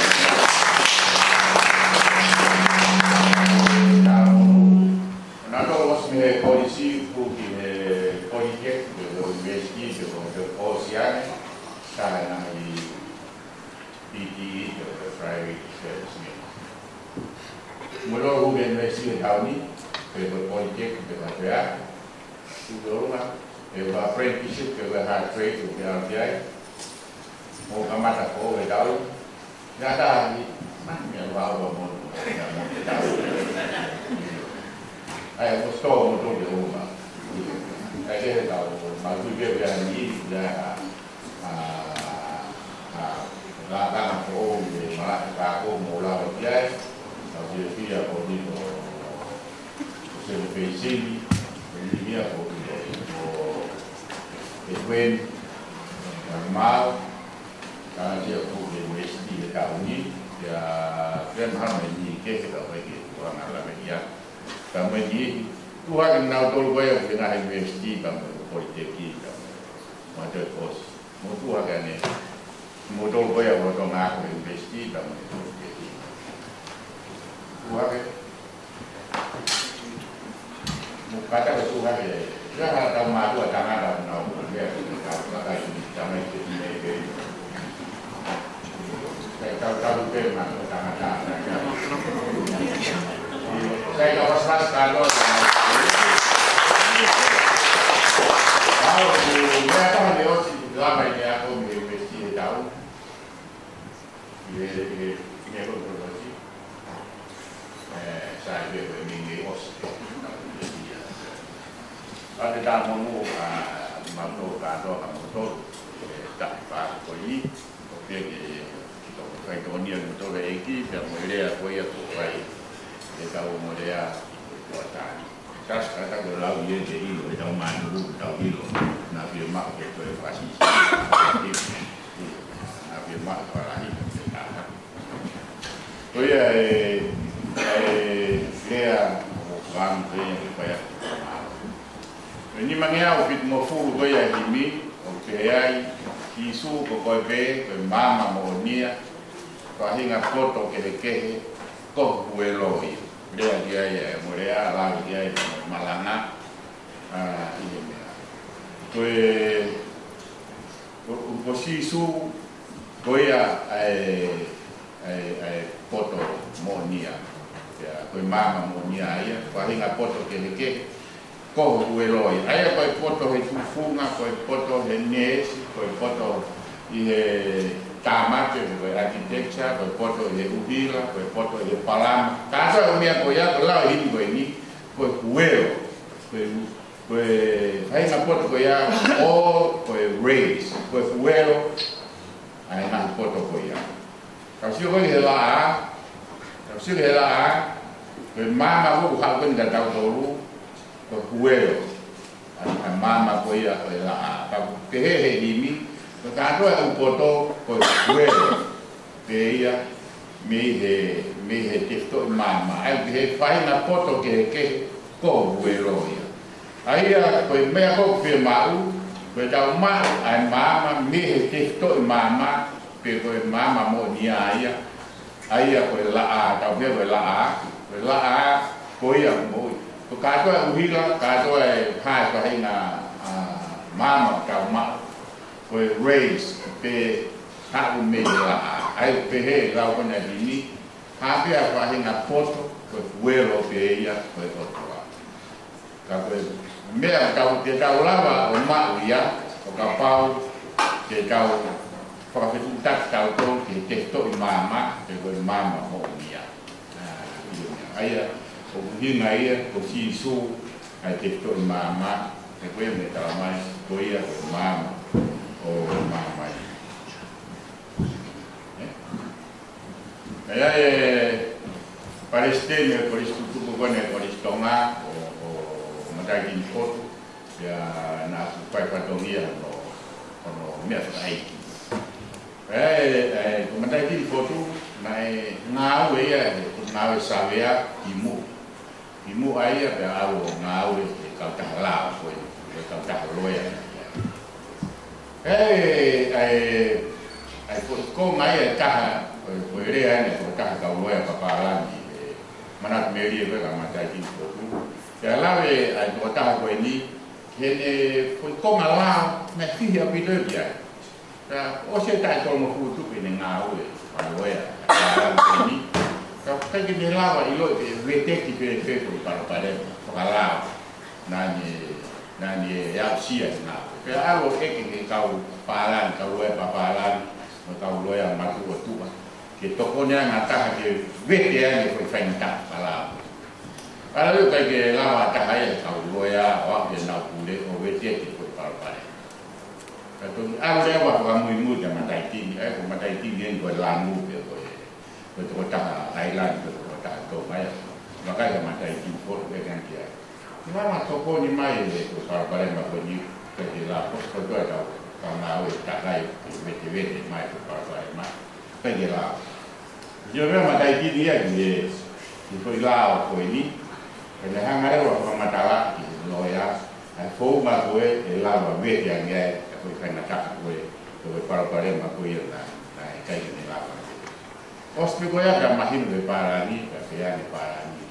Speaker 1: Nanti kau sebenarnya polisi, bukan di politik, di universiti, di ocean, karena di P T E the private service ni. Mula hubungan universiti tahun ni, pelajar politik pelajar dia, sudah rumah, pelajar apprenticeship pelajar hard trade pelajar dia, mau kamat aku tahu, nggak ada ni, mana bawa mau, nggak mau tahu. Ayah mesti mau tahu di rumah, ayah tahu, malu dia biar ni dia. Belakang aku di malah aku mula berjaya, tapi dia aku di selesai ini aku di Edwin normal, karena dia aku di universiti tahun ini, dia dia harus ini kita bagi orang alam dia, kami di Tuhan kenal tol gue yang kena universiti kami politik kita, macam kos, mau Tuhan kan ni. Modal ko ya modal ngaku investi dalam itu jadi. Tuhan ke, mukata ke Tuhan ke, jangan tahu madu jangan tahu nahu dia kalau kalau jangan itu ini. Saya tahu tahu ke madu jangan tahu. Saya kalau pas kalau kalau dia tahu dia lama ini aku investi tahu. Dia dia dia kontroversi. Eh, saya dia berminggu os. Ada tamu ah, malu kado kamu tu, tak pak koi, dia kita kai dunia betul lagi, dia mulai aku ya tu kai, dia tahu mulai buatan. Kas kata kalau dia jadi dia mandu tahu dia, nabi mak dia tu pasti. Nabi mak lagi. Oh ya, eh, dia orang yang supaya ini mangia upit mofu go ya himi, okeai, kisu ko ko be, ko mama mo nia, ko hinga foto ke ke ko bueloi. Dia dia ya, morea la dia malanga. Ah, ini. Ko ko si su koia ai ai ai poto mo nia ya ko mama mo nia ia ko hinga poto ke ke ko ueloi ai ko poto he funga ko poto he nes ko poto i he tamate ko architecture ko poto he ubila ko poto he palama ka so mia ko ya ko la hi ko ni ko uelo ko pues hay una foto que ya o pues raise pues vuelo hay una foto que ya casi hoy es la casi es la pues mama bu ha ben da tau dulu pues vuelo hay mama que ya es la que es limi pues tanto es un foto pues vuelo que ella me de me de texto mama hay que hay una foto que que con vuelo ya aí foi meia roupa firmado foi dar uma a mama me texto mama pegou mama monia aí aí foi lá a talvez foi lá a foi lá a foi a muito o caso é o hila caso é hai para aí na mama calma foi raise pe tá o meio lá aí pe lá quando é de ha pe para aí na foto foi vuelo pe ella foi outro lá caso mea kau te kau lava o mau ia o ka pau te kau whakawhetutak kau tō ke te to i mama te koe mama mo ia aia o hinga ia o si su ai te to i mama te koe me tala mai ko ia o mama o mama ia e Palestina por isto tudo kone por isto nga daging foto ya na supaya patongia no no mea ai eh eh como daging foto na ngawe ya ngawe savea imu imu ai ya awo ngawe ka tahala foi ka tahalo ya eh ai ai ko mai ka ko re ai ko ka ka lo ya papala ni mana meri be ka daging foto ya lawe ai kota ko ini kene foi ko ngala me fia pide dia ta o se tai ko mo futu pe ngawe pa ya ni ka ka ke lawa ilo e vete ki pe pe ko para pare ngala na ni na ni ya sia na pe alo ke ke ka palan ka lo pa palan mo ka lo ya ma tu tu ke to ko nya ngata ke vete ni foi fenta pala Para eu que lá a caia kau loya wa ke na pule o vete ke ko para para. Kato a le wa wa muy muy de matai ti ai ko matai ti bien ko la mu ke ko. Ko to ta island ko ta to mai. Maka ya matai ti ko ke kan dia. Ni ma to ko ni mai le ko para para ma ko ni ke la ko ko to ta ka na o ta lai vete vete mai ko para para ma. Ke la. Yo veo matai ti dia que ni ko la ko ni Kena hangai wa matala ki loya ai fo ma koe e lava vete yang ngai ko kana taka koe ko para para ma koe na na kai ni lava os me koe ga mahin de para ni ka ya ni para ni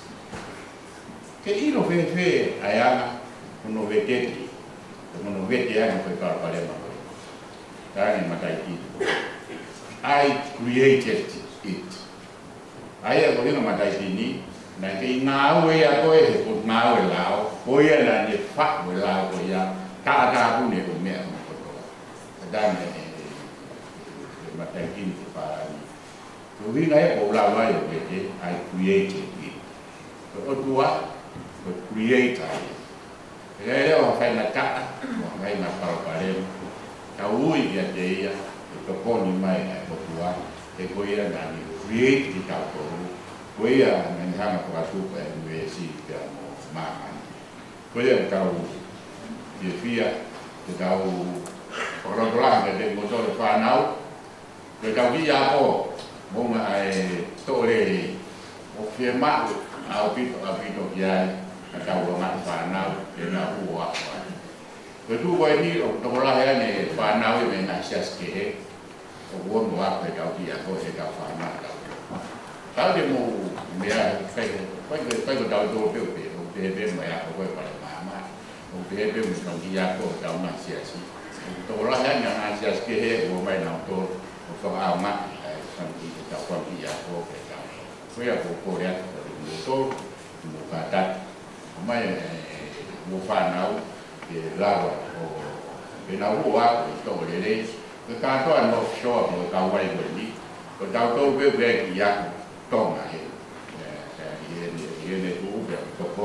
Speaker 1: ke ilo fe fe ayana uno vete ki uno vete yang ko para para ma koe tani matai ki I created it ai ko ni matai ki ni na ke ngawe ya ko e ko ngawe lao ko ya na ni fa we lao ko ya ta ta bu ne ko me ko to da ne ma ta kin ti pa ni to vi na ko la wa yo ke I created it ko tua ko create ai e le o fa na ta mo mai na pa pa le ta ui ya te ya to ko ni mai ko tua e ko ya na ni create ti ta ko Koia men hanga ko atu pa me si ka mo ma. Koia ka u ye fia te ka u ora bla de motor fa nau. Ke ka vi ya ko mo ma ai to le o firma au pito a pito ya ka u ma fa nau e na u wa. Ke tu ko ni o to la ya ne fa nau e na sia ske o wo mo wa ke ka vi ya ko e ka fa na. Kalau dia mau dia kayak kayak kayak dah dua puluh puluh, dia dia mai aku kayak pada mama, dia dia mesti dia aku tahu masih sih. Kalau orang yang yang jas ke he o mai na to o ko a ma san ki ta ko ki ya ko ke ta ko ya ko ko ya mo to mo ka ta mai mo fa na ke la o ke na o wa ko to le le ke ka to an offshore mo ka wai ko ni ko ta to be be ki ya to na he ye ye ne tu be ko ko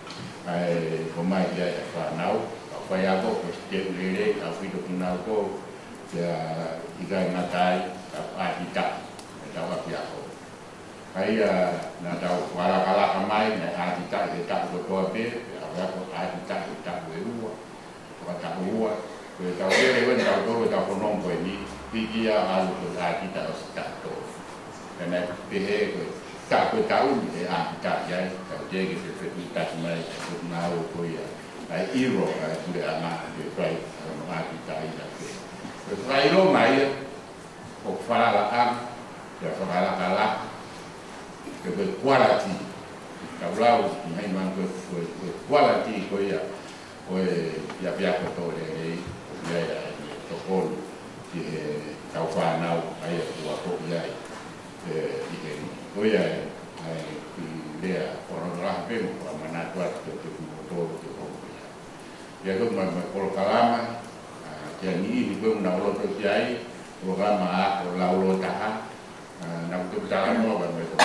Speaker 1: ai ko mai ya fa na fa ya ko ko te le le a fi do na ko ya iga na tai a kita ta wa pia ko ai na ta wala kala kamai na a kita kita ko to be ya ko a kita kita we u ko ta u ko ta we le wen ta ko ta ko non ko ni pi ya a ko a kita o sta to kana pe he ko ta ko ta u ni a kita ya ta je ke se se ta mai ko na o ko ya ai iro ai tu le ana de pai no a kita ida ke Rai lo mai o fara la am ya fara la kala ke be quality ka blau mai man ko quality ko ya o ya pia ko to le ya ya to ko ki ka fa na ai ko ko ya eh ki ko ya ai ki le por la pe ko mana ko to to to ko ya ko ma ko kalama jadi ini pun nak ulo terjadi program mak ulo ulo tahan nak tu berjalan mau kan mereka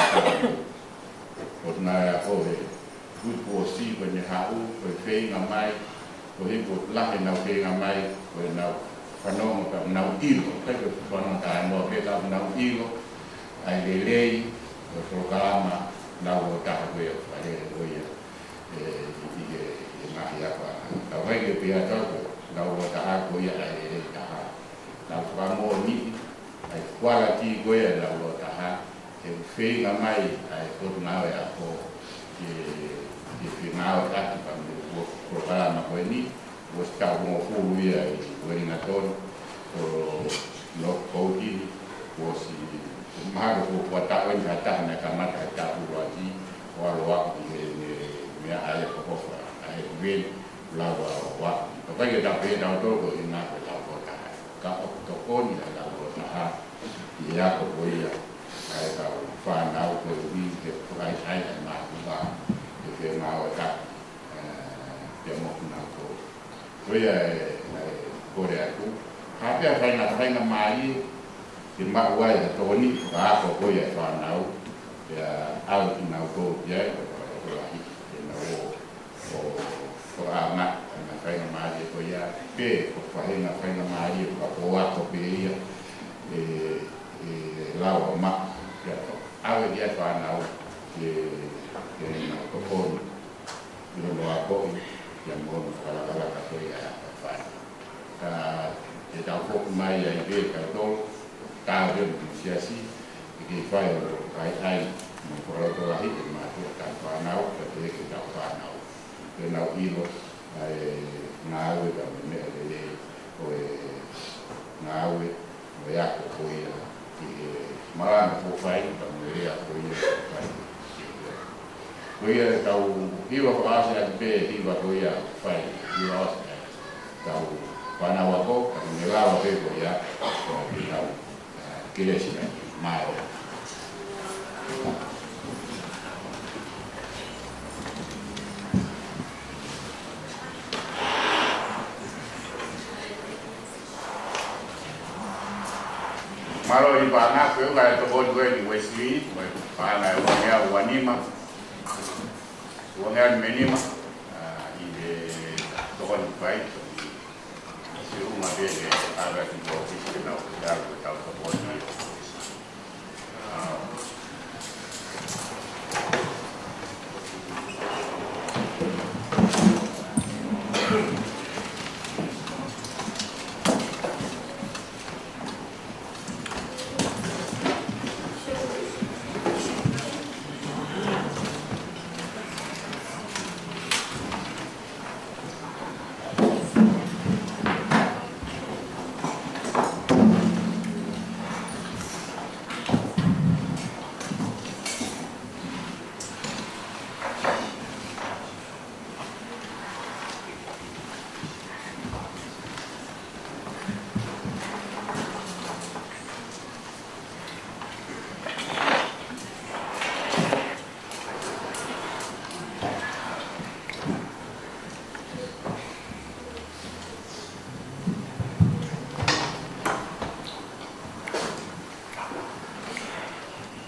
Speaker 1: pernah oh good posisi punya hau perfect ngamai boleh buat lah yang nak perfect ngamai boleh nak panong atau nak ilo tapi panong tahan mau kita nak ilo ai lelei program nak ulo tahan boleh boleh boleh eh ini nak ya apa apa yang dia tahu Nau taha ko ya ai taha nau fa mo ni ai quality ko ya nau taha e fe na mai ai ko na ya ko ke ke fe na ta pa mo programa ko ni o sta mo fu ya ko ni na ton o no ko ki o si ma ko ko ta ko ni ta na ka ma ta ta u wa ji wa wa ni me ai ko ko fa ai ve la wa wa ko ke ta pe na to ko ina ko ta ko ta ka o to ko ni la ko ta ya ko ko ya ai ka fa na ko vi ke ko ai ai ma ba ke ma wa ta eh mo na ko ko ya ko ya ku ha pe fa na fa na ma yi ki ma wa ya to ni ba ko ko ya fa na ya au na ko ya ko ko ya na o o ama na fai na mari ko ya pe ko fai na fai na mari ko ko wa ko pe ya e e la o ma ya to ave dia fa na o ke ke na ko ko ni no a ko ya mo fa la la ka ko ya fa ka e ta ko mai ya be ka to ta de sia si ke fai o ai ai mo ko ro la hi ma ko ta fa na o ke ke ta fa na o ke na ilo ai nawe ka me le o nawe o ya ko ko ya ki mara ko fai ka me ya ko ya fai ko ya ka u hiwa ko asa be hiwa ko ya fai hiwa ka u pana wa ko ka me la wa pe ko ya ko ya ki le si mai Malo di banga ko ga to bon ko ni wesi mo pa na wa ya wanima wa ga menima i de to bon pai si uma be de aga ti ko si na ko ya ko ta to bon ni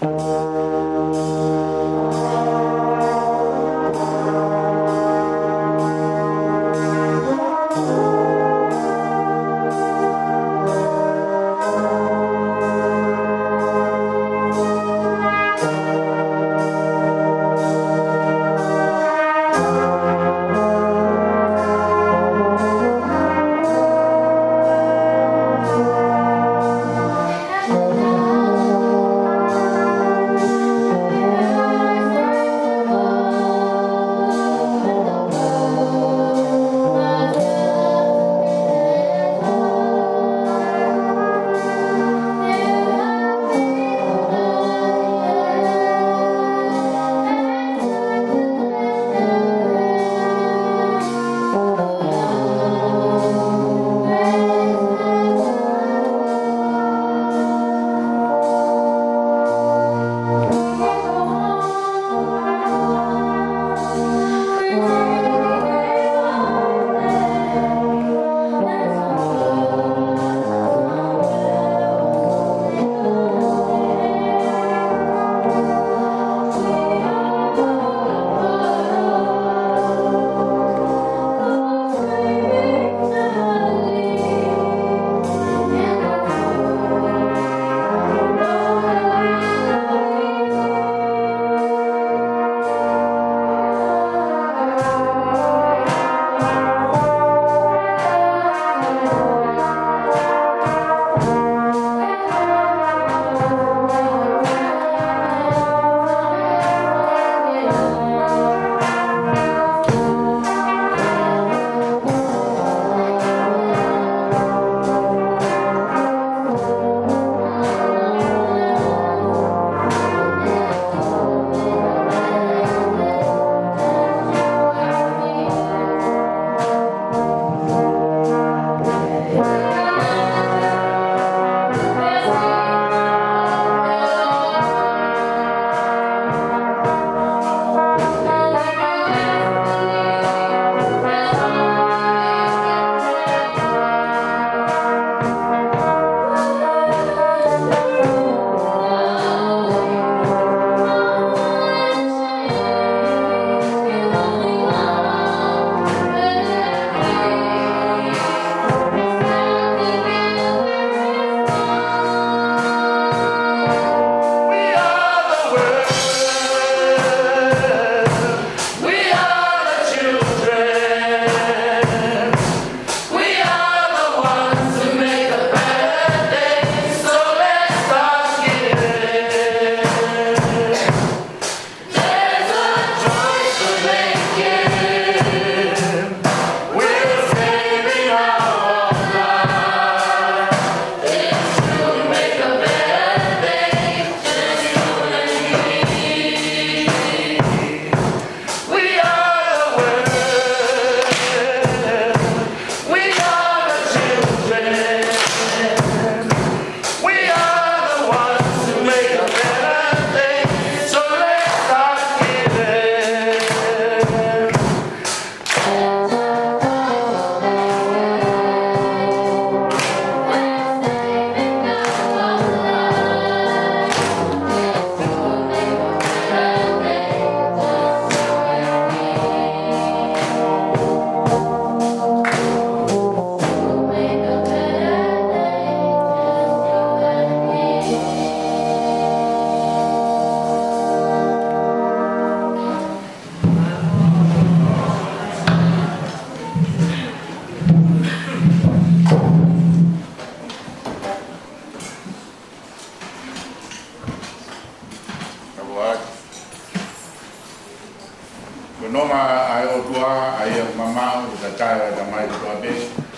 Speaker 1: Noma ai o tua ai mama o takai da mai tua be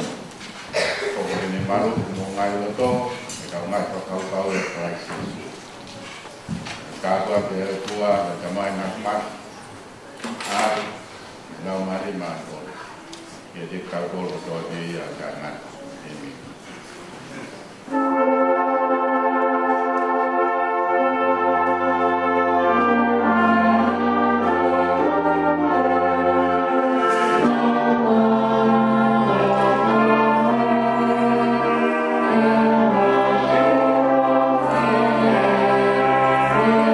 Speaker 1: o ni malu mo ngai lo to e ka ngai ko ka ka o e ka ka tua pe tua da mai na ma ai na mari ma ko e de ka ko lo to de ya ka na e mi
Speaker 3: Thank you.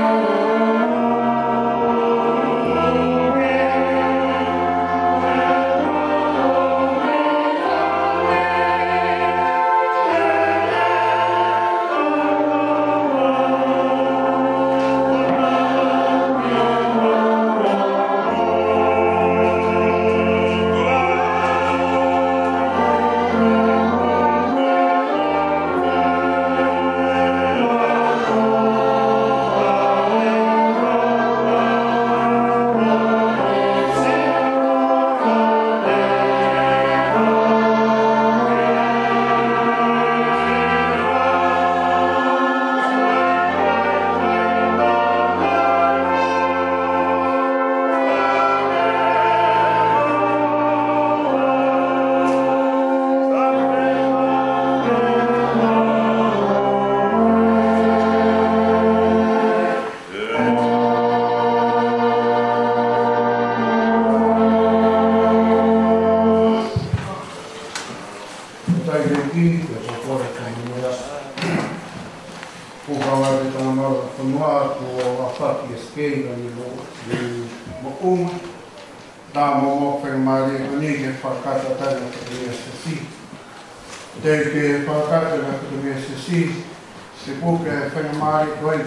Speaker 3: tai de ki e ko ko ka ni ya ko ka wa de tama ma ko noa ko a fa ki skei ni lo de mo um da mo mo fe mari ko ni ke fa ka ta ta ni se si de ke fa ka ta ni se si se po ke fe mari ko ni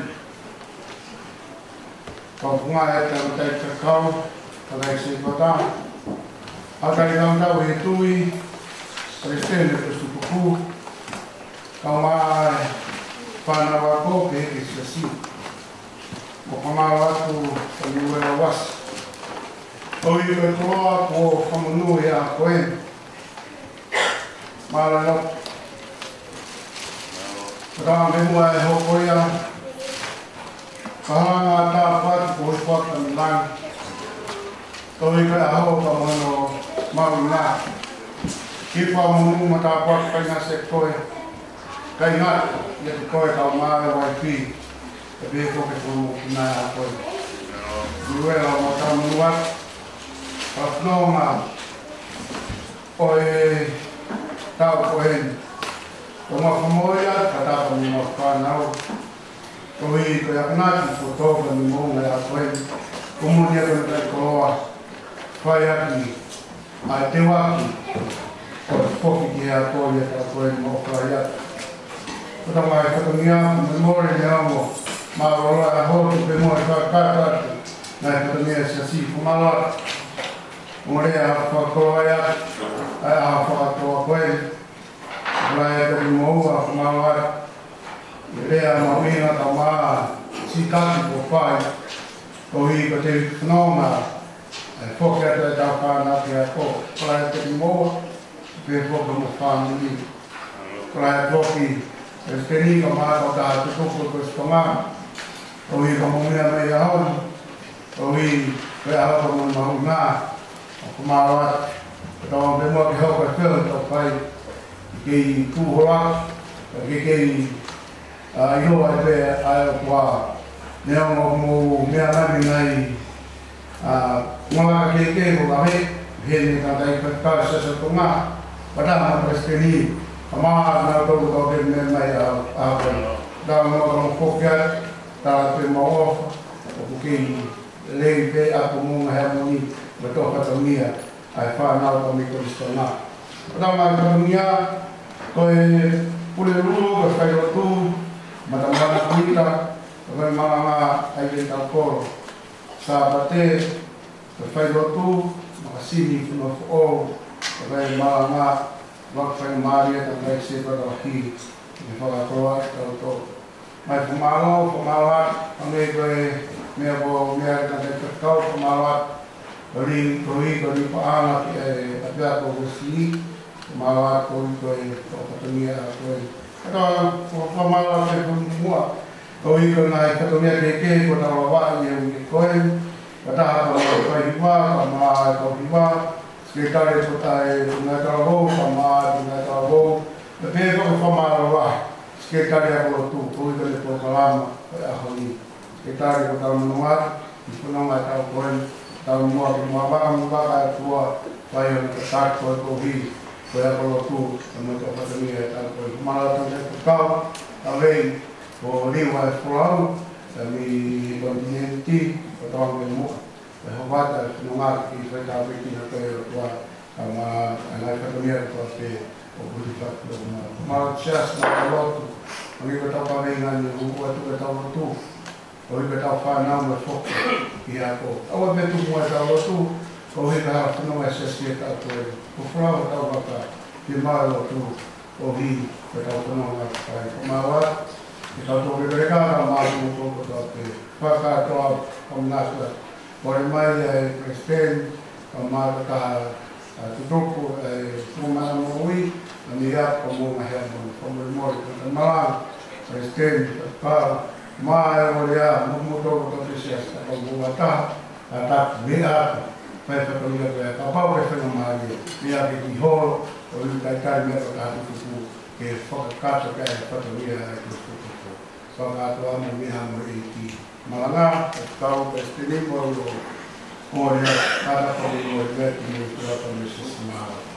Speaker 3: ko nga e ta ta ka ka ka dai se ko ta a ka ni nga we tui Presidente questo cucù, come fanno la copia che sia sì, o come la tu come vuoi was, o io per trovare o come noi a quel, ma la grande muore ho poi a kahanga ta pat ko pat lang, o io per a ho come no mauna. Kipa munu matapak kanya sekoi kanya ya koi kau mara wifi tapi ko ke munu na koi dua la mata muat pasno ma oi tau koen toma komoya kata komo panau koi ko ya kana foto ko mo na koi komo dia ko ko faya ki a tewa o foki ki a tōi e ka koe mo whaia. Kota mai katamia, memori ni amo, ma rola a hotu pe mo e whakatatu, nai katamia sa si kumala, mo rea a whakakoia, a whakatoa koe, rai e kati mo ua kumala, rea mawina ka maa, si kati po whai, ko hi ko te whanonga, e whoki atu e tau whanaki a ko, rai e kati mo ua, pe foco mo family para foki esperi ko ma ko da to ko ko skoma o i ko mo mira me ya hon o i pe a ko mo ma na ko ma wa to be mo ke ho ko fe to pai ki ku hola ke ke a yo ai pe a kwa ne mo mo me ana ni nai a mo ke ke mo ba he he ni ka dai ka ka sa sa ko ma Padahal prestini, amar na to to ke me mai a a da mo ko fokia ta pe mo o ki le pe a ko mo harmoni me to pa to mia ai fa na to mi ko stona. Padahal ma to mia ko e pule lu ko fa yo tu ma ta ma kuita ko ma ma ai ke ta ko sa pate ko fa yo tu ma sini no o Rai malanga wakfai maria ta mai se para aqui de fala proa to mai fumalo fumala ame ko me bo me ta de kau fumala ri ko i ko ni pa ana e apia ko si fumala ko ko ko patomia ko ata fumala ke ko mua ko i ko nai patomia ke ke ko ta wa ni ko kata ko ko iwa ma ko iwa Sekretari Kota Tungataro, Pama Tungataro, tapi kalau Pama Rawa, Sekretari aku tu, kau itu lepas malam, aku ni, Sekretari Kota Menua, itu nama tahu koin, tahu mua, mua apa, mua apa tua, bayar ketat kau kopi, kau aku tu, kamu tu apa tu ni, tahu koin, malah tu saya kau, tapi kau ni wajib pulau, kami kontinenti, kau tahu kamu. Hawata nunga ki feta peki na te wa ama ana ka tonia ko te o budi fat do ma ma chas na lotu ami ko ta pa venga ni u ko tu ta tu o i ta fa na mo fo ki a ko o me tu mo ta lotu o i ka no ma se si ta to o fra ta va ka ki ma lotu o vi ko ta to no ma ka ma wa ki ta to re ka ma mo ko ta te fa ka to om na Ora mai e presidente, ma ka tutuku e kuma moi, ani ya como uma reunião, como moi, ma presidente, pa ma e ora mo mo to to se sta como ata, ata bea, pa fa to ia pa pa pe fa ma ia, ia que di hol, o i ka ka me ta tutuku que fa ka ka ka fa to ia e tutuku. So ga to mo mi ha mo i Malanga, estava presidente por o olha cada família o evento no próprio sistema